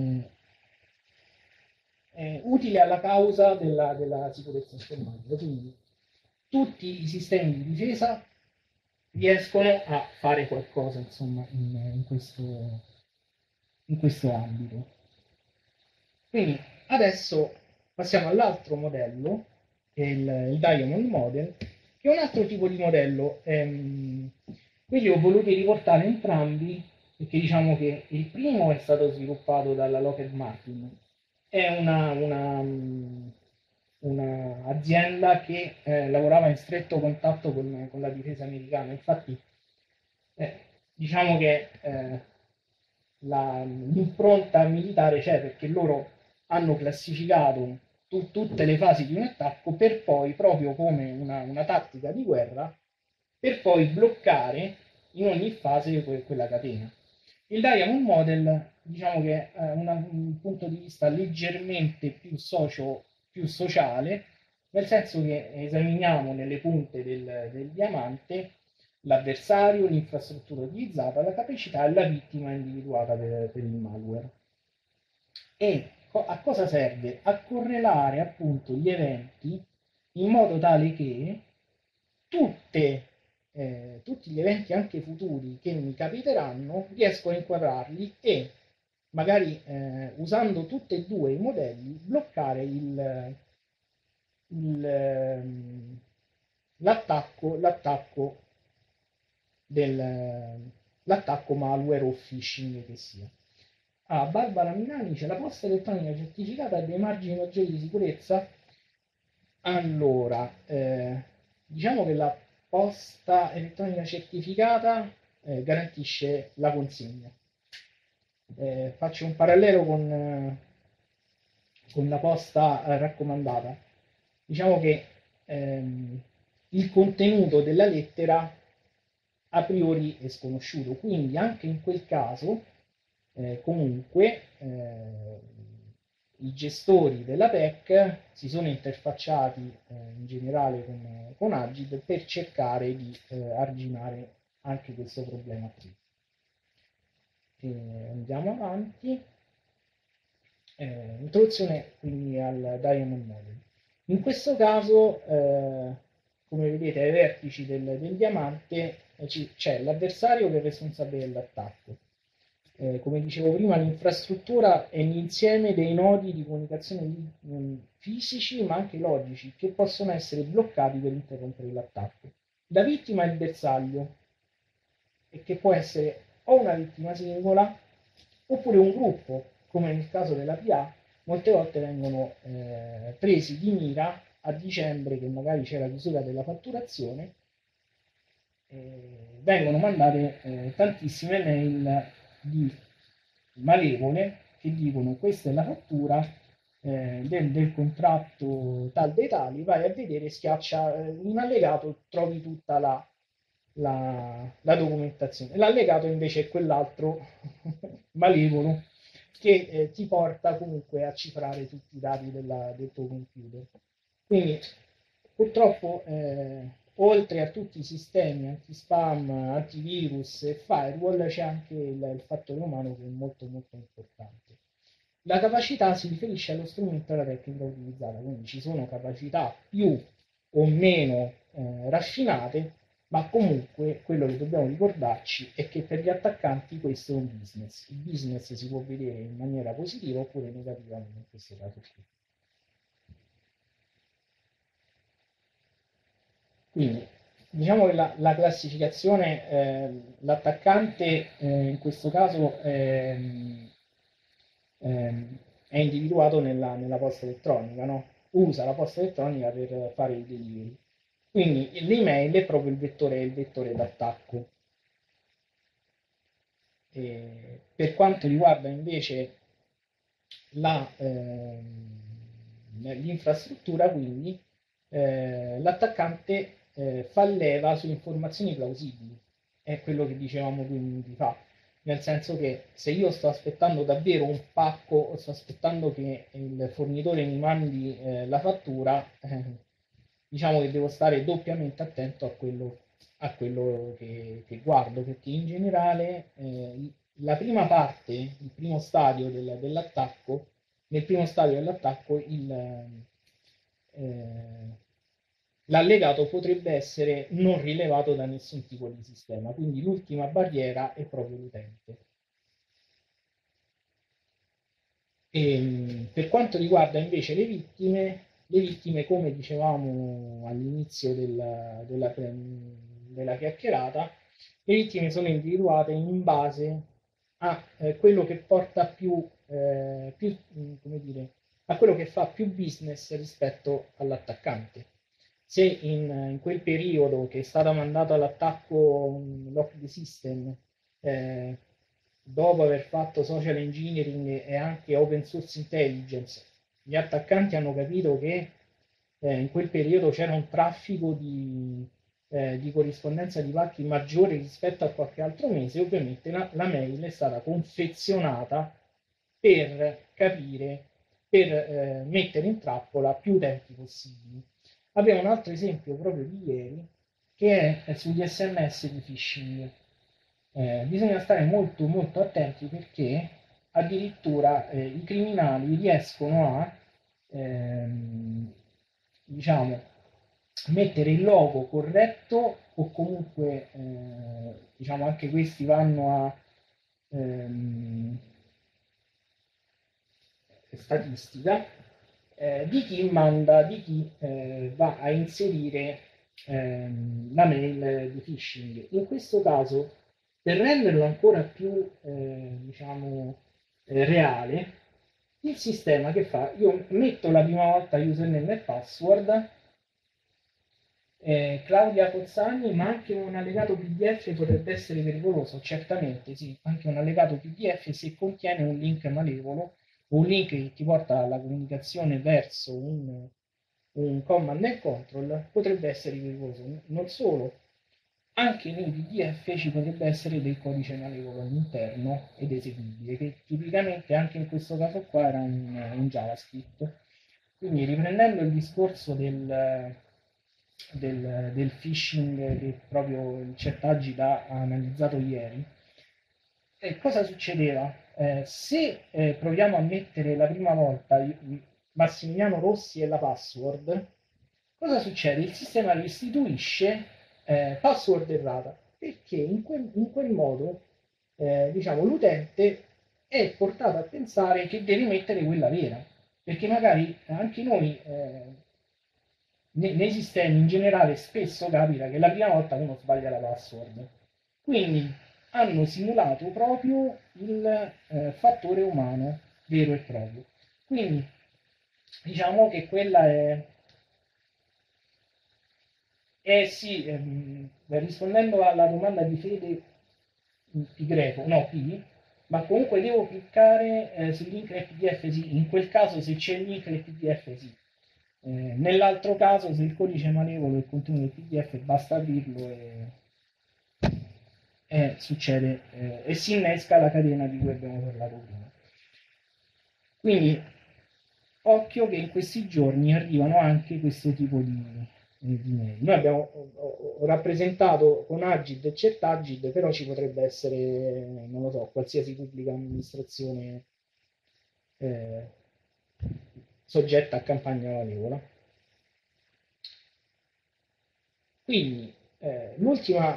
C: utile alla causa della sicurezza informatica. Quindi tutti i sistemi di difesa riescono a fare qualcosa, insomma, in questo ambito. Quindi adesso passiamo all'altro modello, che è il Diamond Model, che è un altro tipo di modello. Quindi ho voluto riportare entrambi, perché diciamo che il primo è stato sviluppato dalla Lockheed Martin, è un'azienda che lavorava in stretto contatto con la difesa americana. Infatti diciamo che l'impronta militare c'è, perché loro hanno classificato tutte le fasi di un attacco per poi, proprio come una tattica di guerra, per poi bloccare in ogni fase di quella catena. Il Diamond Model, diciamo che è un punto di vista leggermente più sociale, nel senso che esaminiamo nelle punte del diamante l'avversario, l'infrastruttura utilizzata, la capacità e la vittima individuata per il malware. E a cosa serve? A correlare appunto gli eventi in modo tale che tutti gli eventi anche futuri che mi capiteranno riesco a inquadrarli e magari usando tutti e due i modelli bloccare l'attacco malware o phishing che sia. Barbara Milani, c'è la posta elettronica certificata e dei margini maggiori di sicurezza. Allora, diciamo che la posta elettronica certificata garantisce la consegna. Faccio un parallelo con la posta raccomandata. Diciamo che il contenuto della lettera a priori è sconosciuto, quindi anche in quel caso comunque i gestori della PEC si sono interfacciati in generale con Agid per cercare di arginare anche questo problema qui. Andiamo avanti. Introduzione quindi al Diamond Model. In questo caso, come vedete ai vertici del diamante c'è l'avversario che è responsabile dell'attacco. Come dicevo prima, l'infrastruttura è l'insieme dei nodi di comunicazione fisici ma anche logici che possono essere bloccati per interrompere l'attacco. La vittima è il bersaglio, e che può essere o una vittima singola oppure un gruppo, come nel caso della PA. Molte volte vengono presi di mira a dicembre, che magari c'è la chiusura della fatturazione, vengono mandate tantissime mail di malevole che dicono: questa è la fattura del contratto tal dei tali, vai a vedere, schiaccia in allegato, trovi tutta la documentazione. L'allegato invece è quell'altro malevolo che ti porta comunque a cifrare tutti i dati del tuo computer. Quindi purtroppo oltre a tutti i sistemi anti-spam, antivirus e firewall c'è anche il fattore umano, che è molto molto importante. La capacità si riferisce allo strumento e alla tecnica utilizzata, quindi ci sono capacità più o meno raffinate, ma comunque quello che dobbiamo ricordarci è che per gli attaccanti questo è un business. Il business si può vedere in maniera positiva oppure negativa, in questo caso qui. Quindi diciamo che la classificazione, l'attaccante in questo caso è individuato nella posta elettronica, no? Usa la posta elettronica per fare il delivery. Quindi l'email è proprio il vettore d'attacco. Per quanto riguarda invece l'infrastruttura, quindi l'attaccante fa leva su informazioni plausibili, è quello che dicevamo 2 minuti fa, nel senso che se io sto aspettando davvero un pacco o sto aspettando che il fornitore mi mandi la fattura, diciamo che devo stare doppiamente attento a quello che guardo, perché in generale la prima parte, il primo stadio dell'attacco, nel primo stadio dell'attacco l'allegato potrebbe essere non rilevato da nessun tipo di sistema, quindi l'ultima barriera è proprio l'utente. Per quanto riguarda invece le vittime, come dicevamo all'inizio della chiacchierata, le vittime sono individuate in base a quello che porta come dire, a quello che fa più business rispetto all'attaccante. Se in quel periodo che è stato mandato all'attacco Lockheed System, dopo aver fatto social engineering e anche open source intelligence, gli attaccanti hanno capito che in quel periodo c'era un traffico di di corrispondenza di pacchi maggiore rispetto a qualche altro mese, ovviamente la mail è stata confezionata per capire, per mettere in trappola più utenti possibili. Abbiamo un altro esempio proprio di ieri, che è sugli SMS di phishing. Bisogna stare molto molto attenti perché addirittura i criminali riescono a diciamo mettere il logo corretto o comunque diciamo anche questi vanno a statistica di chi manda, di chi va a inserire la mail di phishing. In questo caso, per renderlo ancora più diciamo reale, il sistema che fa, io metto la prima volta username e password, Claudia Cozzani, ma anche un allegato PDF potrebbe essere pericoloso, certamente sì, anche un allegato PDF se contiene un link malevolo, un link che ti porta alla comunicazione verso un command and control, potrebbe essere pericoloso. Non solo, anche nei PDF ci potrebbe essere del codice malevolo all'interno ed eseguibile, che tipicamente anche in questo caso qua era in JavaScript. Quindi riprendendo il discorso del phishing che proprio il ChatAgita ha analizzato ieri, cosa succedeva? Se proviamo a mettere la prima volta Massimiliano Rossi e la password, cosa succede? Il sistema restituisce password errata, perché in quel modo diciamo, l'utente è portato a pensare che deve mettere quella vera, perché magari anche noi nei sistemi in generale spesso capita che la prima volta uno sbaglia la password. Quindi hanno simulato proprio il fattore umano vero e proprio. Quindi diciamo che quella è sì, rispondendo alla domanda di Fede P greco, no P, ma comunque devo cliccare sul link nel PDF sì, in quel caso se c'è il link nel PDF sì. Nell'altro caso, se il codice è malevolo e il contenuto del PDF, basta aprirlo e succede e si innesca la catena di cui abbiamo parlato prima. Quindi, occhio che in questi giorni arrivano anche questo tipo di mail. Noi ho rappresentato con Agid e CERTAgid, però ci potrebbe essere, non lo so, qualsiasi pubblica amministrazione soggetta a campagna malevola. Quindi l'ultima,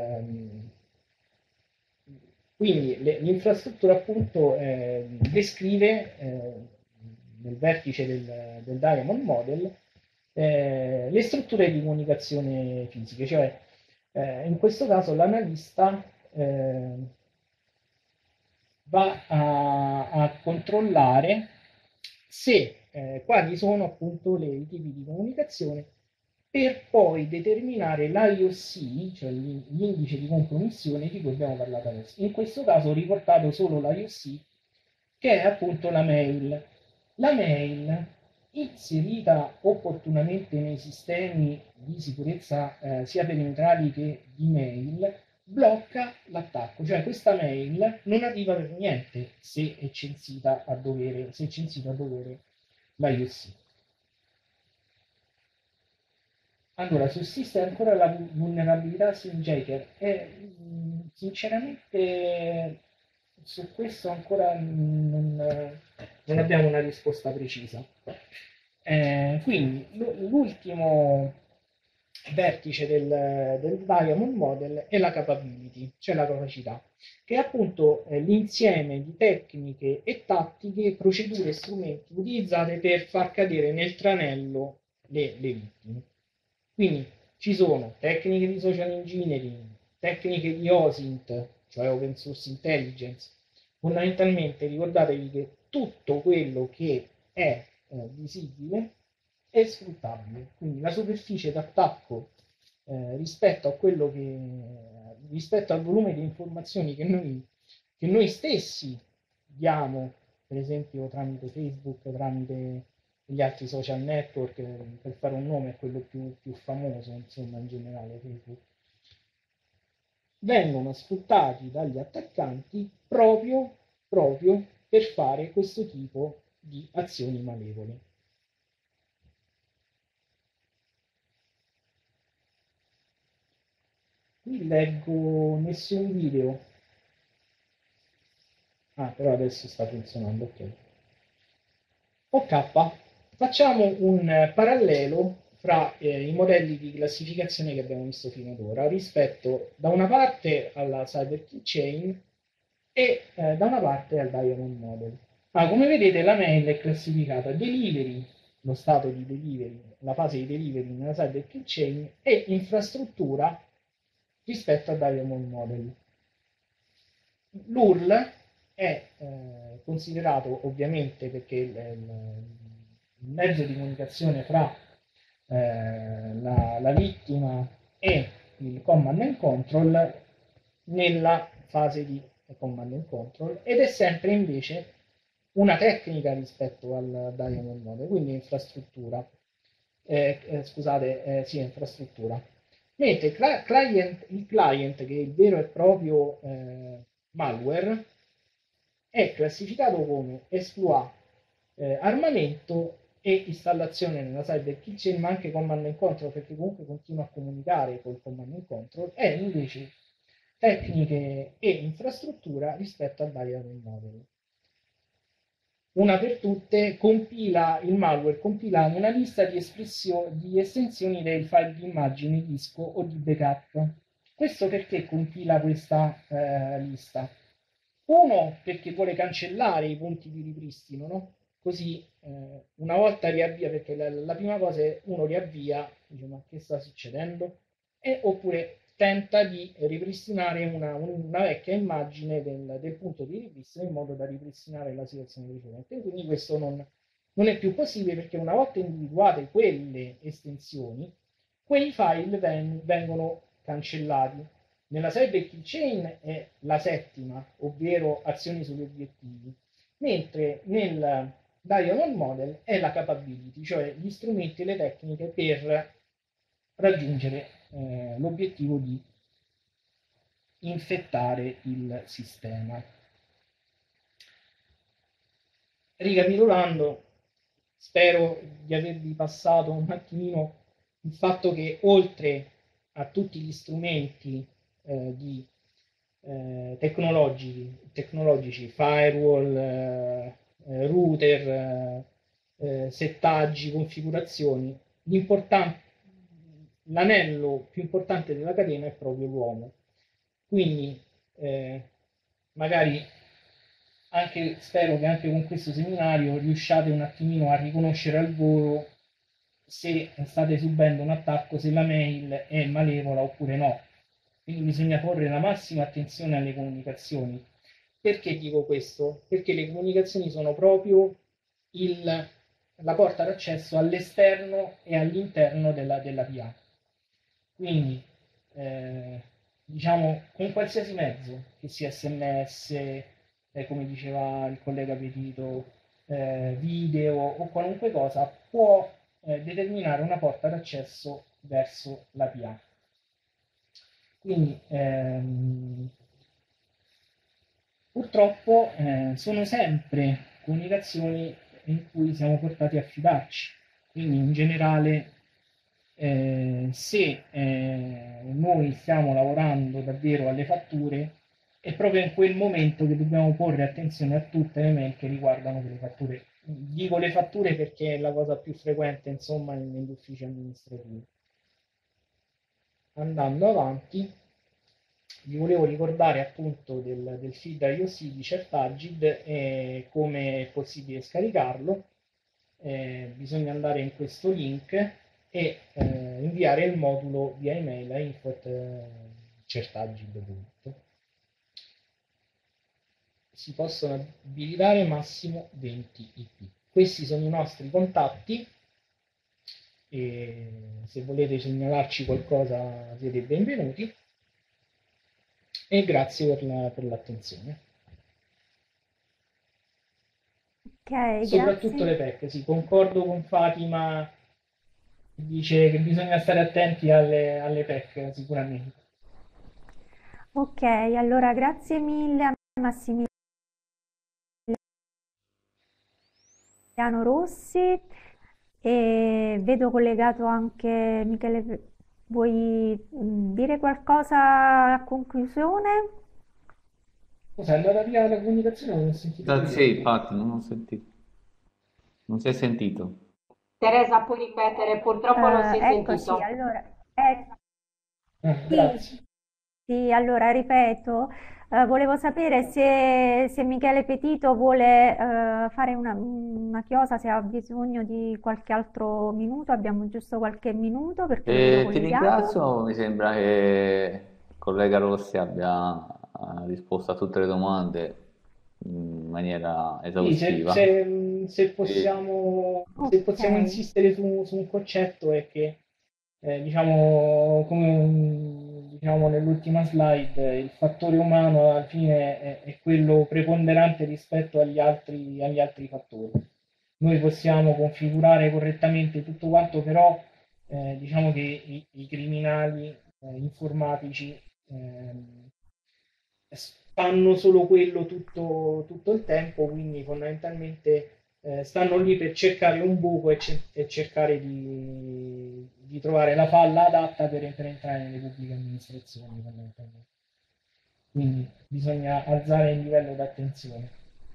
C: quindi l'infrastruttura appunto descrive nel vertice del Diamond Model le strutture di comunicazione fisiche, cioè in questo caso l'analista va a controllare se quali sono appunto i tipi di comunicazione per poi determinare l'IOC, cioè l'indice di compromissione di cui abbiamo parlato adesso. In questo caso ho riportato solo l'IOC, che è appunto la mail. La mail, inserita opportunamente nei sistemi di sicurezza sia perimetrali che di mail, blocca l'attacco, cioè questa mail non arriva per niente se è censita a dovere, l'IOC. Allora, sussiste ancora la vulnerabilità SimJacker? Sinceramente su questo ancora non abbiamo una risposta precisa. Quindi l'ultimo vertice del Diamond Model è la capability, cioè la capacità, che è appunto l'insieme di tecniche e tattiche, procedure e strumenti utilizzate per far cadere nel tranello le vittime. Quindi ci sono tecniche di social engineering, tecniche di OSINT, cioè Open Source Intelligence. Fondamentalmente ricordatevi che tutto quello che è visibile è sfruttabile. Quindi la superficie d'attacco rispetto a quello rispetto al volume di informazioni che noi stessi diamo, per esempio tramite Facebook, tramite gli altri social network, per fare un nome, è quello più famoso, insomma, in generale Facebook, vengono sfruttati dagli attaccanti proprio per fare questo tipo di azioni malevole. Qui leggo nessun video. Ah, però adesso sta funzionando, ok. Ok, facciamo un parallelo fra i modelli di classificazione che abbiamo visto fino ad ora rispetto da una parte alla Cyber Keychain e da una parte al Diamond Model. Come vedete la mail è classificata delivery, lo stato di delivery, la fase di delivery nella Cyber Keychain e infrastruttura rispetto al Diamond Model. L'URL è considerato ovviamente perché il mezzo di comunicazione fra la vittima e il command and control nella fase di command and control, ed è sempre invece una tecnica rispetto al Diamond Model, quindi infrastruttura. Scusate, sì, infrastruttura. Mentre il client, che è il vero e proprio malware, è classificato come exploit, armamento e installazione nella Cyber Kitchen, ma anche command and control, perché comunque continua a comunicare col command and control, è invece tecniche e infrastruttura rispetto al Diamond Model. Una per tutte, il malware compila una lista di estensioni dei file di immagini, disco o di backup. Questo perché compila questa lista? Uno, perché vuole cancellare i punti di ripristino, no? Così una volta riavvia, perché la prima cosa è uno riavvia, dice ma che sta succedendo? Oppure tenta di ripristinare una vecchia immagine del punto di ripristino in modo da ripristinare la situazione precedente. Quindi questo non è più possibile, perché una volta individuate quelle estensioni, quei file vengono cancellati. Nella Cyber Keychain è la settima, ovvero azioni sugli obiettivi, mentre nel Diamond Model è la capability, cioè gli strumenti e le tecniche per raggiungere l'obiettivo di infettare il sistema. Ricapitolando, spero di avervi passato un attimino il fatto che oltre a tutti gli strumenti tecnologici, firewall, router, settaggi, configurazioni, l'anello più importante della catena è proprio l'uomo. Quindi magari spero che anche con questo seminario riusciate un attimino a riconoscere al volo se state subendo un attacco, se la mail è malevola oppure no. Quindi bisogna porre la massima attenzione alle comunicazioni. Perché dico questo? Perché le comunicazioni sono proprio la porta d'accesso all'esterno e all'interno della PA. Quindi, diciamo, con qualsiasi mezzo, che sia SMS, come diceva il collega Petito, video o qualunque cosa, può determinare una porta d'accesso verso la PA. Quindi purtroppo sono sempre comunicazioni in cui siamo portati a fidarci. Quindi in generale se noi stiamo lavorando davvero alle fatture, è proprio in quel momento che dobbiamo porre attenzione a tutte le mail che riguardano quelle fatture. Dico le fatture perché è la cosa più frequente, insomma, negli uffici amministrativi. Andando avanti, vi volevo ricordare appunto del feed IOC di Certagid e come è possibile scaricarlo. Bisogna andare in questo link e inviare il modulo via email a info@certagid.it. Si possono abilitare massimo 20 IP. Questi sono i nostri contatti e se volete segnalarci qualcosa siete benvenuti, e grazie per l'attenzione.
A: Ok,
C: soprattutto le
A: grazie.
C: PEC. Sì, concordo con Fatima, che dice che bisogna stare attenti alle PEC, sicuramente.
A: Ok, allora grazie mille a Massimiliano Rossi e vedo collegato anche Michele. Vuoi dire qualcosa a conclusione?
C: Scusa, è andata via la comunicazione, non ho sentito
B: Sì,
C: io.
B: infatti, non ho sentito. Non si è sentito.
D: Teresa, puoi ripetere? Purtroppo non si è
A: Eccoci,
D: sentito.
A: allora, sì,
C: Grazie.
A: sì, allora ripeto, volevo sapere se Michele Petito vuole fare una chiosa, se ha bisogno di qualche altro minuto, abbiamo giusto qualche minuto perché lo vedo
B: Ti
A: collegato.
B: ringrazio, mi sembra che il collega Rossi abbia risposto a tutte le domande in maniera
C: Sì,
B: esaustiva. E-
C: se
A: Ok,
C: possiamo insistere su un concetto è che, diciamo, come diciamo nell'ultima slide, il fattore umano alla fine è quello preponderante rispetto agli altri fattori. Noi possiamo configurare correttamente tutto quanto, però diciamo che i criminali informatici ehm, fanno solo quello tutto il tempo, quindi fondamentalmente stanno lì per cercare un buco e cercare di trovare la falla adatta per entrare nelle pubbliche amministrazioni, fondamentalmente. Quindi bisogna alzare il livello d'attenzione.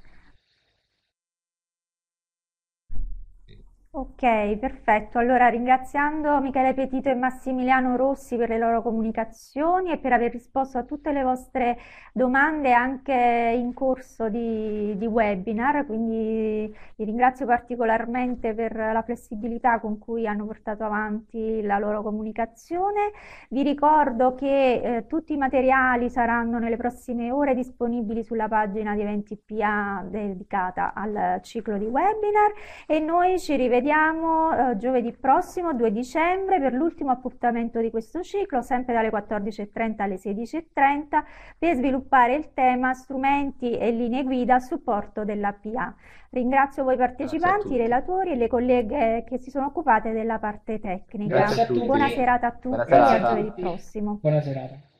A: ok, perfetto. Allora, ringraziando Michele Petito e Massimiliano Rossi per le loro comunicazioni e per aver risposto a tutte le vostre domande anche in corso di webinar, quindi vi ringrazio particolarmente per la flessibilità con cui hanno portato avanti la loro comunicazione. Vi ricordo che tutti i materiali saranno nelle prossime ore disponibili sulla pagina di Eventi PA dedicata al ciclo di webinar e noi ci rivediamo giovedì prossimo, 2 dicembre, per l'ultimo appuntamento di questo ciclo, sempre dalle 14.30 alle 16.30, per sviluppare il tema strumenti e linee guida a supporto della PA. Ringrazio voi
B: Grazie a
A: partecipanti, i
B: tutti.
A: relatori e le colleghe che si sono occupate della parte
B: Grazie
A: tecnica.
B: a
C: Grazie a
A: Buona
B: tutti.
C: tutti,
A: serata a
B: Buona
A: tutti e a
C: grazie a
A: giovedì
B: serata.
C: tutti,
A: prossimo.
C: buona serata.